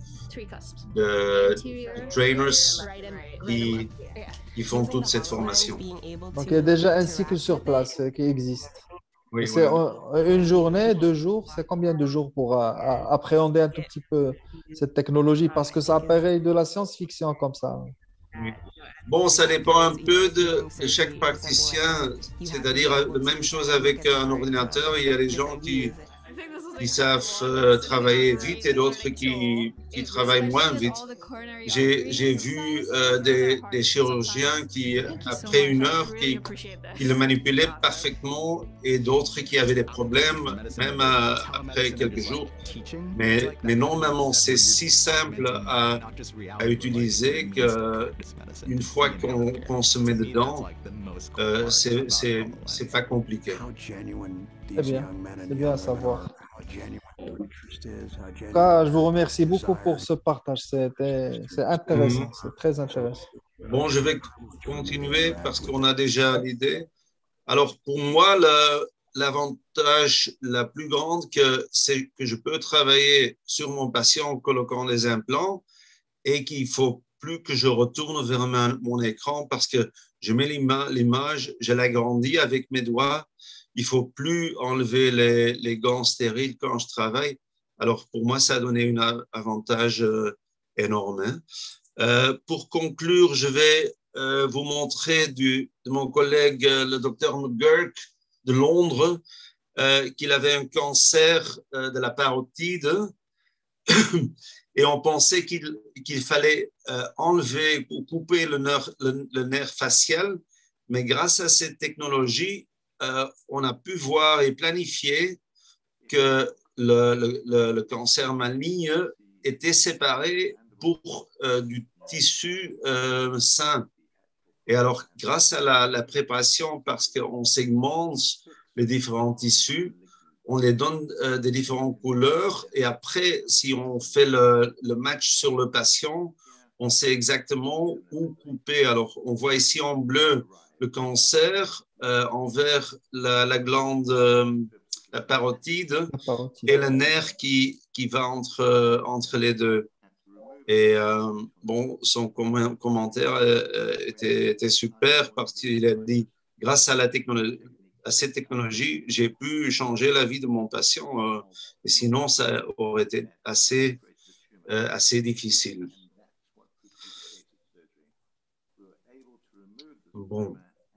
de, de trainers qui, qui font toute cette formation. Donc il y a déjà un cycle sur place euh, qui existe. Oui, C'est voilà. euh, une journée, deux jours, c'est combien de jours pour euh, a- appréhender un tout petit peu cette technologie? Parce que ça apparaît de la science-fiction comme ça. Oui. Bon, ça dépend un peu de, de chaque praticien, c'est-à-dire la même chose avec un ordinateur. Il y a des gens qui, qui savent euh, travailler vite et d'autres qui, qui travaillent moins vite. J'ai j'ai vu euh, des, des chirurgiens qui, après une heure, qui, qui le manipulaient parfaitement et d'autres qui avaient des problèmes, même euh, après quelques jours. Mais, mais normalement, c'est si simple à, à utiliser qu'une fois qu'on qu'on se met dedans, euh, c'est c'est- c'est pas compliqué. How genuine C'est these bien, young men and c'est bien à young women savoir. are, how genuine their interest is, how En tout genuine cas, je vous their remercie beaucoup pour desire. ce partage. C'était, c'est intéressant, Mhm. c'est très intéressant. Bon, je vais continuer parce qu'on a déjà l'idée. Alors, pour moi, le- l'avantage la plus grande, que, c'est que je peux travailler sur mon patient en colloquant les implants et qu'il ne faut plus que je retourne vers ma- mon écran parce que je mets l'ima- l'image, je l'agrandis avec mes doigts. Il ne faut plus enlever les, les gants stériles quand je travaille. Alors, pour moi, ça a donné un a- avantage euh, énorme. hein. Euh, pour conclure, je vais euh, vous montrer du, de mon collègue, euh, le docteur McGurk de Londres, euh, qu'il avait un cancer euh, de la parotide et on pensait qu'il qu'il fallait euh, enlever ou couper le nerf, le, le nerf facial, mais grâce à cette technologie, euh, on a pu voir et planifier que le, le, le, le cancer maligne était séparé pour euh, du tissu euh, sain. Et alors, grâce à la, la préparation, parce qu'on segmente les différents tissus, on les donne euh, des différentes couleurs et après, si on fait le, le match sur le patient, on sait exactement où couper. Alors, on voit ici en bleu le cancer euh, envers la, la glande, euh, la parotide, La parotide. et le nerf qui, qui va entre, entre les deux. Et euh, bon, son com commentaire euh, était, était super parce qu'il a dit, grâce à, la technologie, à cette technologie, j'ai pu changer la vie de mon patient. Euh, et sinon, ça aurait été assez, euh, assez difficile. Bon.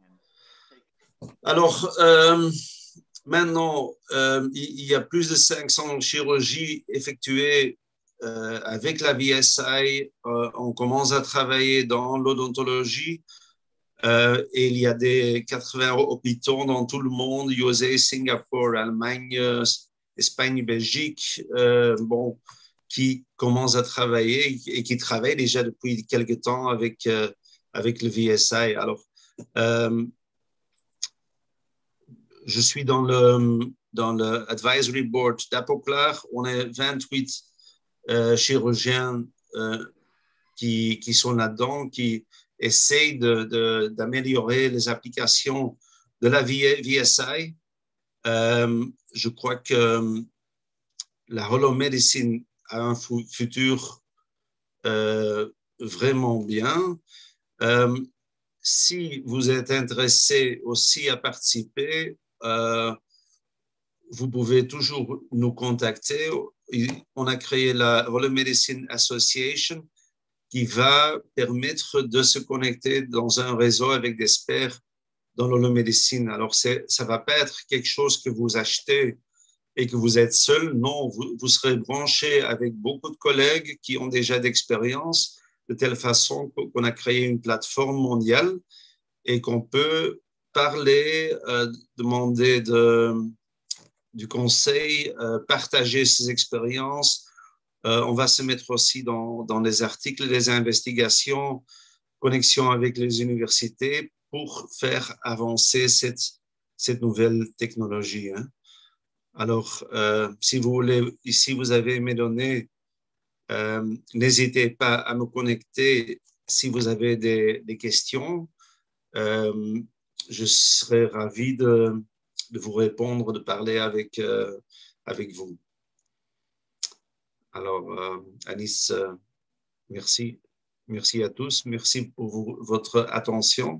Alors, euh, maintenant, euh, il y a plus de cinq cents chirurgies effectuées euh, avec la V S I. Euh, on commence à travailler dans l'odontologie euh, et il y a des quatre-vingts hôpitaux dans tout le monde, U S A, Singapour, Allemagne, euh, Espagne, Belgique, euh, bon, qui commencent à travailler et qui travaillent déjà depuis quelques temps avec, euh, avec le V S I. Alors, euh, je suis dans le, dans le advisory board d'Apoclar. On est vingt-huit euh, chirurgiens euh, qui, qui sont là-dedans, qui essayent de, de, d'améliorer les applications de la V S I. Euh, je crois que la holomédecine a un futur euh, vraiment bien. Euh, si vous êtes intéressé aussi à participer, euh, vous pouvez toujours nous contacter. On a créé la Holomédecine Association qui va permettre de se connecter dans un réseau avec des experts dans l'holomédecine. Alors, ça ne va pas être quelque chose que vous achetez et que vous êtes seul. Non, vous, vous serez branché avec beaucoup de collègues qui ont déjà d'expérience, de telle façon qu'on a créé une plateforme mondiale et qu'on peut parler, euh, demander de, du conseil, euh, partager ses expériences. Euh, on va se mettre aussi dans, dans les articles, les investigations, connexion avec les universités pour faire avancer cette, cette nouvelle technologie. Hein. Alors, euh, si vous voulez, ici vous avez mes données, euh, n'hésitez pas à me connecter si vous avez des, des questions. Euh, je serai ravi de, de vous répondre, de parler avec, euh, avec vous. Alors, euh, Anis, euh, merci. Merci à tous. Merci pour vous, votre attention.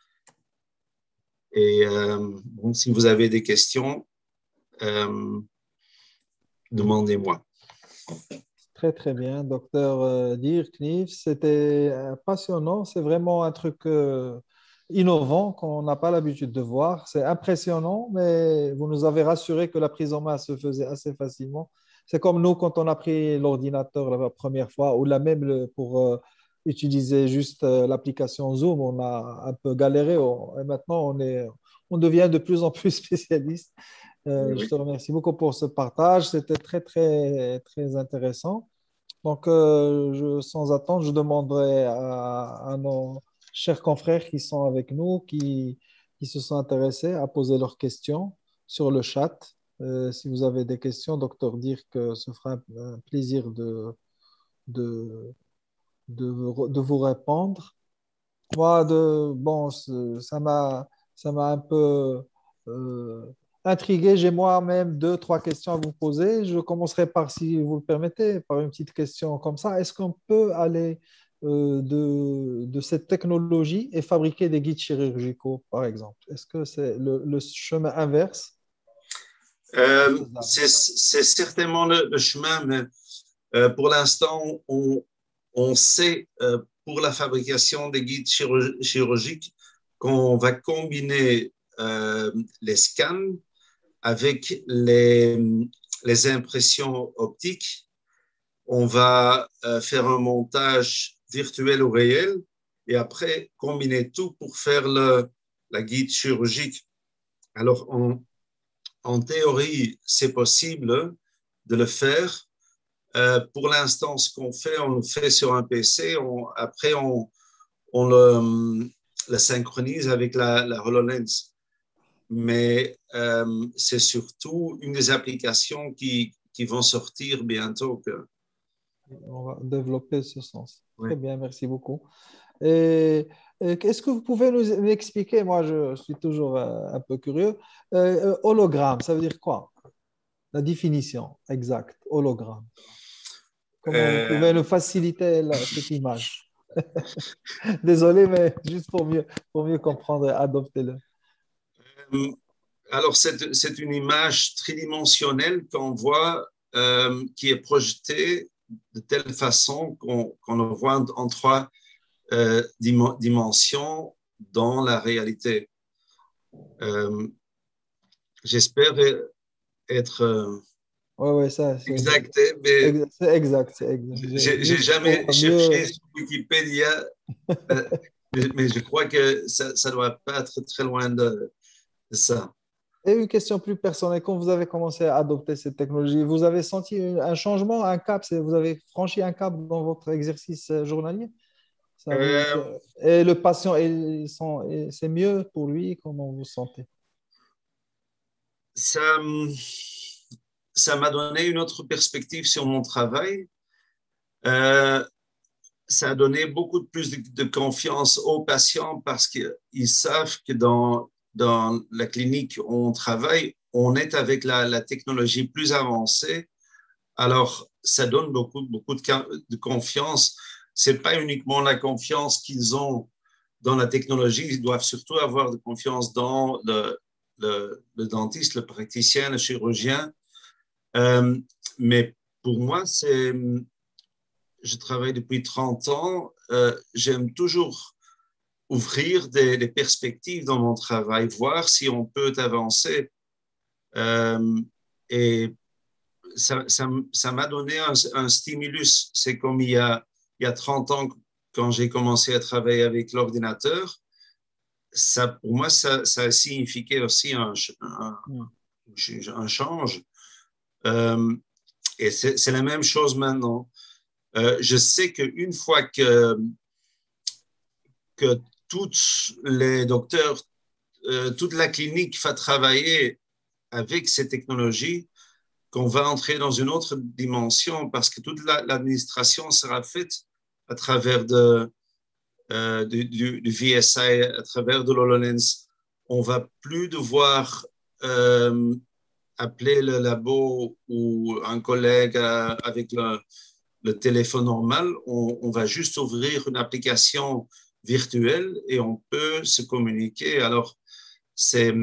Et euh, bon, si vous avez des questions, euh, demandez-moi. Très, très bien, docteur euh, Dirk Knief. C'était euh, passionnant. C'est vraiment un truc euh, innovant qu'on n'a pas l'habitude de voir. C'est impressionnant, mais vous nous avez rassuré que la prise en main se faisait assez facilement. C'est comme nous quand on a pris l'ordinateur la première fois, ou là même le, pour euh, utiliser juste euh, l'application Zoom, on a un peu galéré. On- et maintenant, on est, on devient de plus en plus spécialiste. Euh, Oui, je oui. te remercie beaucoup pour ce partage. C'était très, très, très intéressant. Donc, euh, je- sans attendre, je demanderai à, à nos chers confrères qui sont avec nous, qui, qui se sont intéressés, à poser leurs questions sur le chat. Euh, si vous avez des questions, docteur Dirk, euh, ce fera un, un plaisir de, de, de, vous de vous répondre. Moi, de, bon, ce- ça m'a, ça m'a un peu euh, intrigué. J'ai moi-même deux, trois questions à vous poser. Je commencerai par, si vous le permettez, par une petite question comme ça. Est-ce qu'on peut aller euh, de, de cette technologie et fabriquer des guides chirurgicaux, par exemple? Est-ce que c'est le, le chemin inverse? Euh, faisable? c'est c'est certainement le, le chemin, mais euh, pour l'instant, on, on sait euh, pour la fabrication des guides chirurg- chirurgiques qu'on va combiner euh, les scans avec les, les impressions optiques. On va euh, faire un montage virtuel ou réel et après combiner tout pour faire le, la guide chirurgique. Alors, en, en théorie, c'est possible de le faire. Euh, pour l'instant, ce qu'on fait, on le fait sur un P C. On, après, on, on le, le synchronise avec la, la HoloLens. Mais euh, c'est surtout une des applications qui, qui vont sortir bientôt. Que, On va développer ce sens. oui. Très bien, merci beaucoup. Et Euh, Est-ce que vous pouvez nous m'expliquer, moi je suis toujours euh, un peu curieux, euh, euh, hologramme, ça veut dire quoi? La définition exacte, hologramme. Comment vous Euh, pouvez nous faciliter la- cette image? Désolé, mais juste pour mieux, pour mieux comprendre, adoptez-le. euh, alors, c'est c'est une image tridimensionnelle qu'on voit, euh, qui est projetée de telle façon qu'on qu'on le voit en, en trois euh, dim- dimensions dans la réalité. Euh, J'espère être euh, Oui, oui, ça, c'est exacté, mais ex- c'est exact, c'est exact. Je- j'ai j'ai Juste jamais pour cherché mieux. sur Wikipédia, euh, mais, mais je crois que ça ne doit pas être très loin de, de ça. Et une question plus personnelle, quand vous avez commencé à adopter cette technologie, vous avez senti un changement, un cap, c'est- vous avez franchi un cap dans votre exercice euh, journalier? Ça vous... Euh, Et le patient, ils sont... et c'est mieux pour lui, comment vous vous sentez? ça, ça m'a donné une autre perspective sur mon travail. Euh, Ça a donné beaucoup de plus de, de confiance aux patients parce qu'ils savent que dans, dans la clinique où on travaille, on est avec la, la technologie plus avancée. Alors, ça donne beaucoup, beaucoup de, de confiance. Ce n'est pas uniquement la confiance qu'ils ont dans la technologie, ils doivent surtout avoir de confiance dans le, le, le dentiste, le praticien, le chirurgien. Euh, mais pour moi, c'est je travaille depuis trente ans, euh, j'aime toujours ouvrir des, des, perspectives dans mon travail, voir si on peut avancer. Euh, et ça, ça, ça m'a donné un, un stimulus. C'est comme il y, a, il y a trente ans, quand j'ai commencé à travailler avec l'ordinateur, ça, pour moi, ça, ça a signifié aussi un, un, un change. Euh, et c'est la même chose maintenant. Euh, je sais qu'une fois que, que tous les docteurs, euh, toute la clinique va travailler avec ces technologies, qu'on va entrer dans une autre dimension parce que toute l'administration sera faite à travers de, euh, du, du, du V S I, à travers de l'HoloLens. On ne va plus devoir euh, appeler le labo ou un collègue euh, avec le le téléphone normal, on, on va juste ouvrir une application virtuelle et on peut se communiquer. Alors, c'est,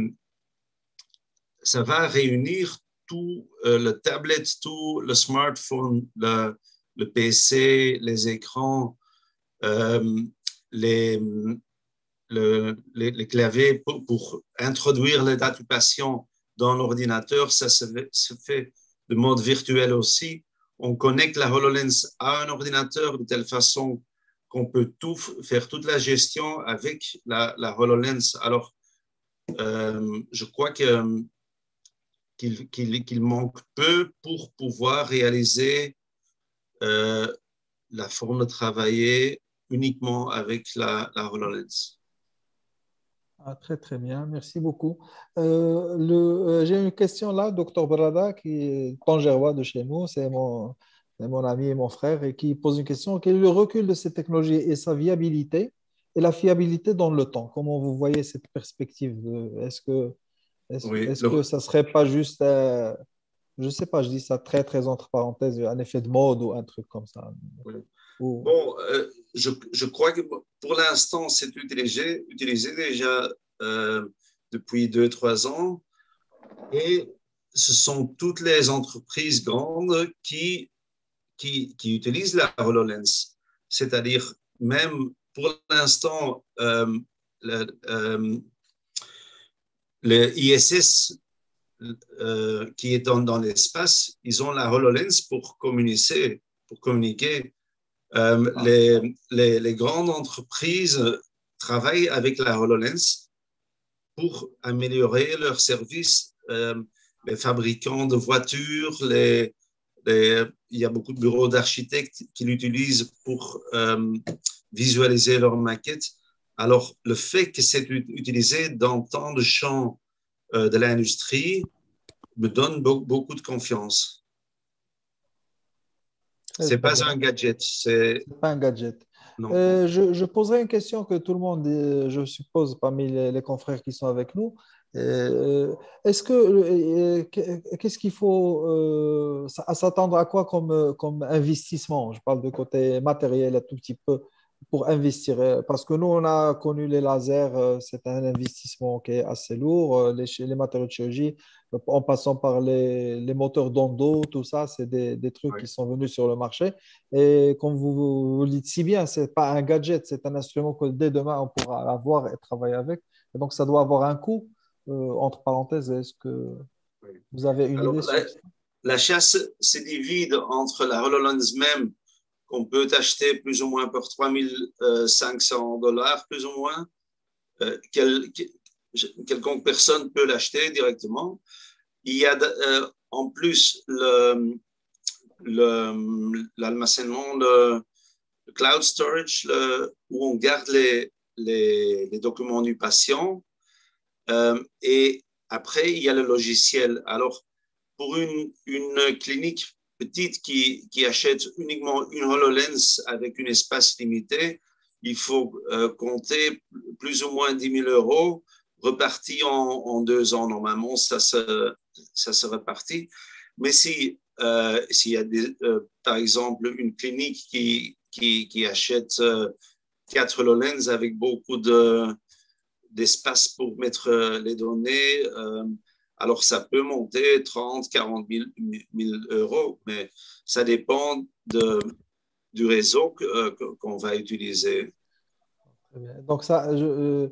ça va réunir tout, euh, le tablette, tout le smartphone, le, le P C, les écrans, euh, les, le, les, les claviers pour, pour introduire les dates du patient dans l'ordinateur. Ça se, se fait de mode virtuel aussi. On connecte la HoloLens à un ordinateur de telle façon qu'on peut tout, faire toute la gestion avec la, la HoloLens. Alors, euh, je crois que, qu'il, qu'il, qu'il manque peu pour pouvoir réaliser euh, la forme de travailler uniquement avec la, la HoloLens. Ah, très, très bien. Merci beaucoup. Euh, le, euh, j'ai une question là, docteur Barada, qui est tangérois de chez nous. C'est mon, c'est mon ami et mon frère, et qui pose une question. Quel est le recul de ces technologies et sa viabilité et la fiabilité dans le temps? Comment vous voyez cette perspective de, est-ce que, est-ce, Oui, est-ce le... que ça ne serait pas juste, euh, je ne sais pas, je dis ça très, très entre parenthèses, un effet de mode ou un truc comme ça? Oui. Ou... Bon, euh, je, je crois que pour l'instant, c'est utilisé, utilisé déjà euh, depuis deux, trois ans. Et ce sont toutes les entreprises grandes qui, qui, qui utilisent la HoloLens. C'est-à-dire, même pour l'instant, euh, le, euh, le I S S euh, qui est dans, dans l'espace, ils ont la HoloLens pour communiquer. Pour communiquer. Euh, Ah. les, les, les grandes entreprises travaillent avec la HoloLens pour améliorer leurs services. Euh, les fabricants de voitures, les, les, il y a beaucoup de bureaux d'architectes qui l'utilisent pour euh, visualiser leurs maquettes. Alors, le fait que c'est utilisé dans tant de champs euh, de l'industrie me donne beaucoup, beaucoup de confiance. Ce n'est pas un gadget. C'est pas un gadget. Non. Euh, je, je poserai une question que tout le monde, euh, je suppose, parmi les, les confrères qui sont avec nous. Euh, est-ce que, euh, que- qu'est-ce qu'il faut euh, s- à s'attendre à quoi comme, euh, comme investissement? Je parle de côté matériel un tout petit peu pour investir. euh, Parce que nous, on a connu les lasers, euh, c'est un investissement qui est assez lourd. euh, Les, ch- les matériaux de chirurgie, euh, en passant par les, les moteurs d'endo, tout ça, c'est des, des trucs Oui. qui sont venus sur le marché. Et comme vous, vous, vous le dites si bien, c'est pas un gadget, c'est un instrument que dès demain, on pourra avoir et travailler avec. Et donc, ça doit avoir un coût. Euh, entre parenthèses, est-ce que Oui. vous avez une Alors, idée la, sur ça? la chasse se divise entre la HoloLens même, qu'on peut acheter plus ou moins pour trois mille cinq cents dollars, plus ou moins. Euh, quel, quel, quelconque personne peut l'acheter directement. Il y a euh, en plus le, le, l'almacennement, le, le cloud storage, le, où on garde les, les, les documents du patient. Euh, et après, il y a le logiciel. Alors, pour une, une clinique petite qui, qui achète uniquement une HoloLens avec un espace limité, il faut euh, compter plus ou moins dix mille euros repartis en, en deux ans. Normalement, ça se, ça se répartit. Mais si, euh, s'il y a des, euh, par exemple une clinique qui, qui, qui achète euh, quatre HoloLens avec beaucoup de, d'espace pour mettre les données, euh, alors ça peut monter trente, quarante mille euros, mais ça dépend de, du réseau que, qu'on va utiliser. Très bien. Donc, ça, je, euh,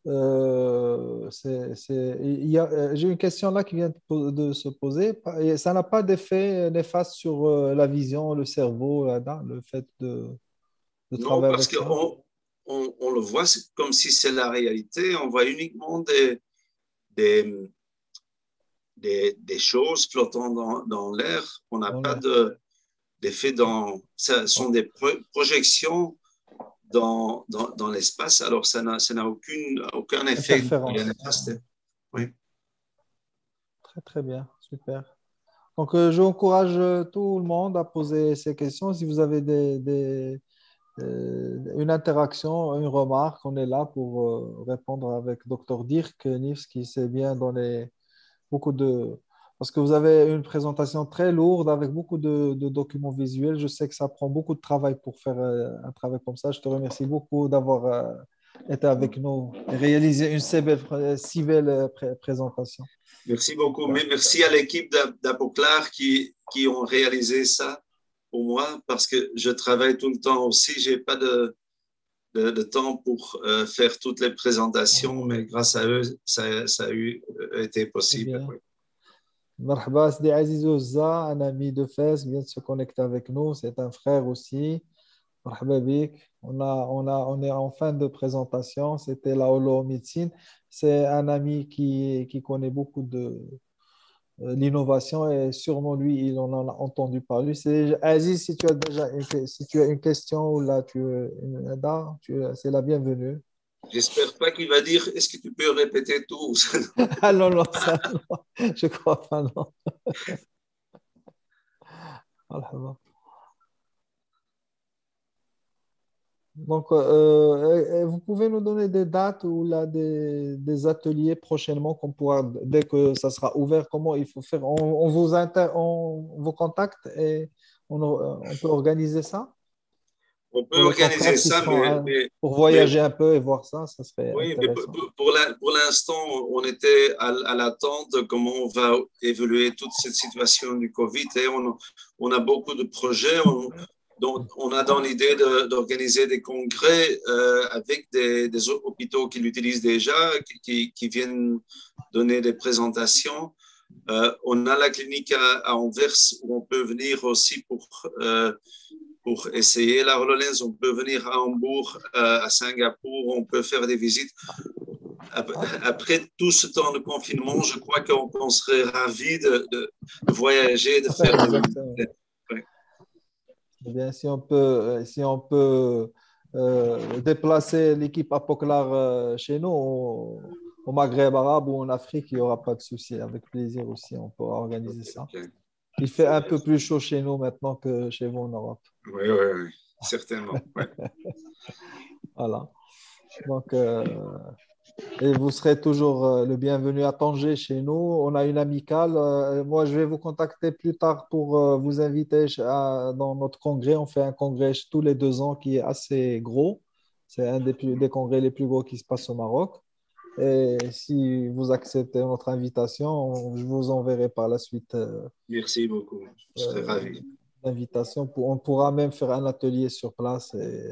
euh, c'est, c'est- il y a, euh, j'ai une question là qui vient de, po- de se poser. Et ça n'a pas d'effet néfaste sur euh, la vision, le cerveau, là-dedans, le fait de, de Non, travailler parce avec ça? qu'on on, on le voit comme si c'est la réalité. On voit uniquement des, des, des, des choses flottant dans, dans l'air. On n'a pas de, d'effet dans... Ce sont des pro, projections dans, dans, dans l'espace, alors ça n'a, ça n'a aucune, aucun effet. Interférence. Oui. Très, très bien. Super. Donc, euh, j'encourage euh, tout le monde à poser ces questions. Si vous avez des, des, euh, une interaction, une remarque, on est là pour euh, répondre avec docteur Dirk Nifs qui sait bien donner beaucoup de... Parce que vous avez une présentation très lourde avec beaucoup de, de documents visuels. Je sais que ça prend beaucoup de travail pour faire euh, un travail comme ça. Je te remercie beaucoup d'avoir euh, été avec nous et réalisé une si belle, si belle euh, pré- présentation. Merci beaucoup. Mais merci à l'équipe d'Apoclar qui, qui ont réalisé ça pour moi parce que je travaille tout le temps aussi. Je n'ai pas de, de, de temps pour euh, faire toutes les présentations, mais grâce à eux, ça, ça a eu, été possible. Oui. Marhaba, Sidi Aziz Ouzza, un ami de Fès, vient de se connecter avec nous. C'est un frère aussi. Marhaba bik. On, a, on, a, on est en fin de présentation. C'était la holo-médecine. C'est un ami qui, qui connaît beaucoup de euh, l'innovation et sûrement lui, il en a entendu parler. C'est Aziz, si tu as déjà une, si tu as une question ou là, tu, là, tu c'est la bienvenue. J'espère pas qu'il va dire est-ce que tu peux répéter tout? Ah non, non, ça, non. Je crois pas, non. Donc, euh, vous pouvez nous donner des dates ou là des, des ateliers prochainement qu'on pourra, dès que ça sera ouvert, comment il faut faire? On, on vous inter, on vous contacte et on, on peut organiser ça? On peut Pour les organiser confrères qui ça, seront, mais, hein, mais pour voyager mais, un peu et voir ça, ça serait oui, mais intéressant. pour, pour, la, pour l'instant, on était à, à l'attente de comment on va évoluer toute cette situation du Covid. Et on, on a beaucoup de projets. On, donc, on a dans l'idée de, d'organiser des congrès euh, avec des, des hôpitaux qui l'utilisent déjà, qui, qui, qui viennent donner des présentations. Euh, on a la clinique à, à Anvers où on peut venir aussi pour, euh, pour essayer la HoloLens. On peut venir à Hambourg, euh, à Singapour, on peut faire des visites. Après tout ce temps de confinement, je crois qu'on, qu'on serait ravis de, de, de voyager, de faire Exactement. des... Ouais. Eh bien, si on peut, si on peut euh, déplacer l'équipe Apoclar euh, chez nous, au, au Maghreb arabe ou en Afrique, il n'y aura pas de souci. Avec plaisir aussi, on pourra organiser ça. Okay. Il fait un peu plus chaud chez nous maintenant que chez vous en Europe. Oui, oui, oui. certainement. Ouais. Voilà. Donc, euh, et vous serez toujours euh, le bienvenu à Tanger chez nous. On a une amicale. Euh, moi, je vais vous contacter plus tard pour euh, vous inviter à- dans notre congrès. On fait un congrès tous les deux ans qui est assez gros. C'est un des, plus- des congrès les plus gros qui se passe au Maroc. Et si vous acceptez notre invitation, on- je vous enverrai par la suite euh, Merci beaucoup. Je serais euh, ravi. l'invitation. Pour- On pourra même faire un atelier sur place. Et,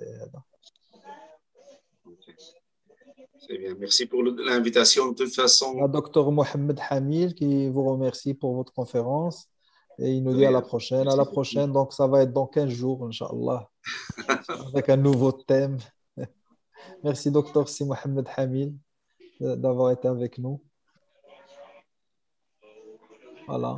C'est bien. Merci pour le- l'invitation. De toute façon, à docteur Mohamed Hamil qui vous remercie pour votre conférence et il nous de dit à la rien. prochaine. À Merci la beaucoup. prochaine, donc ça va être dans quinze jours, Inch'Allah, avec un nouveau thème. Merci docteur Si Mohamed Hamil euh, d'avoir été avec nous. Voilà.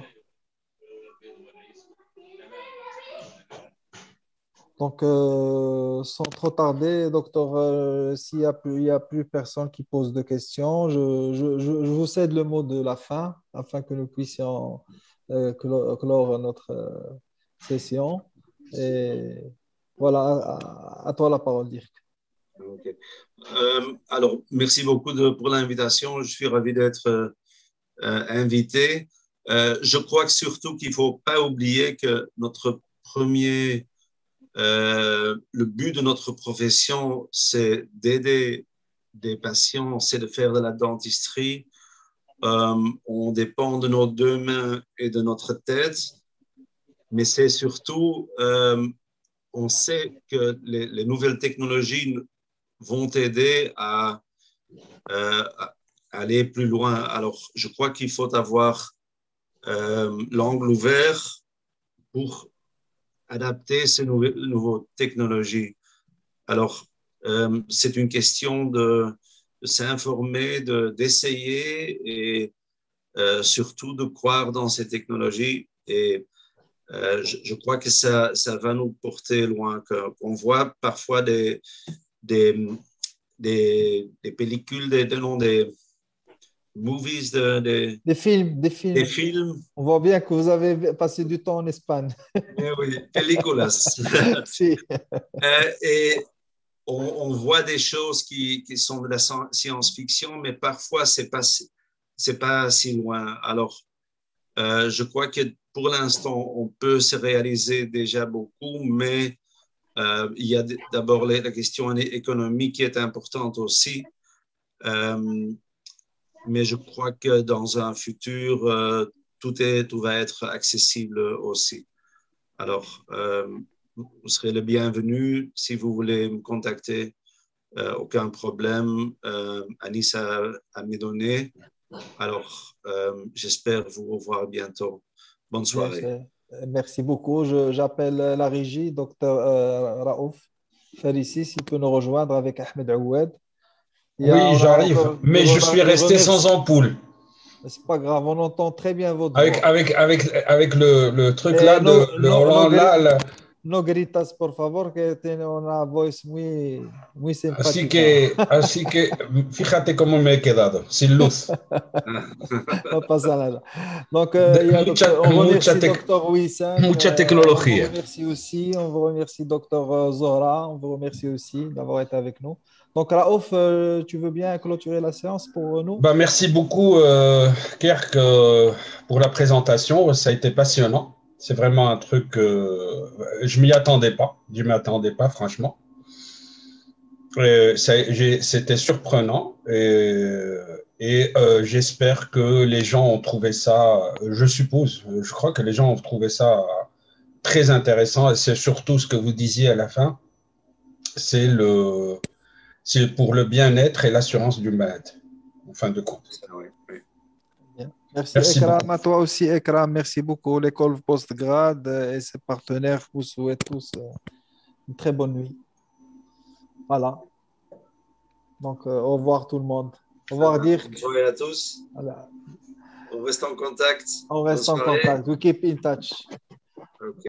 Donc, euh, sans trop tarder, docteur, euh, s'il n'y a plus, il y a plus personne qui pose de questions, je, je, je, je vous cède le mot de la fin afin que nous puissions euh, clo- clore notre euh, session. Et voilà, à, à toi la parole, Dirk. Ok. Euh, alors, merci beaucoup de- pour l'invitation. Je suis ravi d'être euh, euh, invité. Euh, je crois que surtout qu'il ne faut pas oublier que notre premier, euh, le but de notre profession, c'est d'aider des patients, c'est de faire de la dentisterie. Euh, on dépend de nos deux mains et de notre tête, mais c'est surtout, euh, on sait que les, les nouvelles technologies vont aider à, euh, à aller plus loin. Alors, je crois qu'il faut avoir euh, l'angle ouvert pour adapter ces nouvelles, nouvelles technologies. Alors, euh, c'est une question de, de s'informer, de, d'essayer et euh, surtout de croire dans ces technologies. Et euh, je, je crois que ça, ça va nous porter loin. On voit parfois des, des, des, des pellicules, des, des, non, des movies, de, des, Des films, des films. des films. On voit bien que vous avez passé du temps en Espagne. Eh oui, películas. Si. Euh, et on, on voit des choses qui, qui sont de la science-fiction, mais parfois, ce n'est pas, c'est pas si loin. Alors, euh, je crois que pour l'instant, on peut se réaliser déjà beaucoup, mais euh, il y a d'abord la question économique qui est importante aussi. Euh, mais je crois que dans un futur, euh, tout, est, tout va être accessible aussi. Alors, euh, vous serez le bienvenu si vous voulez me contacter. Euh, aucun problème. Euh, Anis a, a mes données. Alors, euh, j'espère vous revoir bientôt. Bonne soirée. Bien, merci beaucoup. Je, j'appelle la régie, docteur euh, Raouf Farissi, s'il peut nous rejoindre avec Ahmed Aoued. Oui, j'arrive, mais je suis resté sans ampoule. C'est pas grave, on entend très bien votre avec, voix. Avec, avec, avec le, le truc Eh, là, no, de, le no, Hollande no, là. là. No gritas, por favor, que tiene una voz muy, muy Así simpática. que, así que, fíjate cómo me he quedado, sin luz. No pasa nada. Donc, euh, il y a mucha, docteur, on remercie mucha, tec docteur Wissam. mucha Euh, tecnología. on vous remercie aussi. On vous remercie docteur Zora. On vous remercie aussi d'avoir été avec nous. Donc, Raouf, euh, tu veux bien clôturer la séance pour nous? Bah, merci beaucoup, euh, Kirk, euh, pour la présentation. Ça a été passionnant. C'est vraiment un truc, euh, je m'y attendais pas. Je m'y attendais pas, franchement. C'était surprenant et, et euh, j'espère que les gens ont trouvé ça, je suppose, je crois que les gens ont trouvé ça très intéressant et c'est surtout ce que vous disiez à la fin, c'est le, c'est pour le bien-être et l'assurance du malade, en fin de compte. Oui, oui. Merci, Merci Ekram. beaucoup. À toi aussi, Ekram. Merci beaucoup. L'école postgrad et ses partenaires vous souhaitent tous une très bonne nuit. Voilà. Donc, euh, au revoir tout le monde. Au revoir, Dirk. Bonne soirée à tous. Voilà. On reste en contact. On reste en contact. We keep in touch. Okay.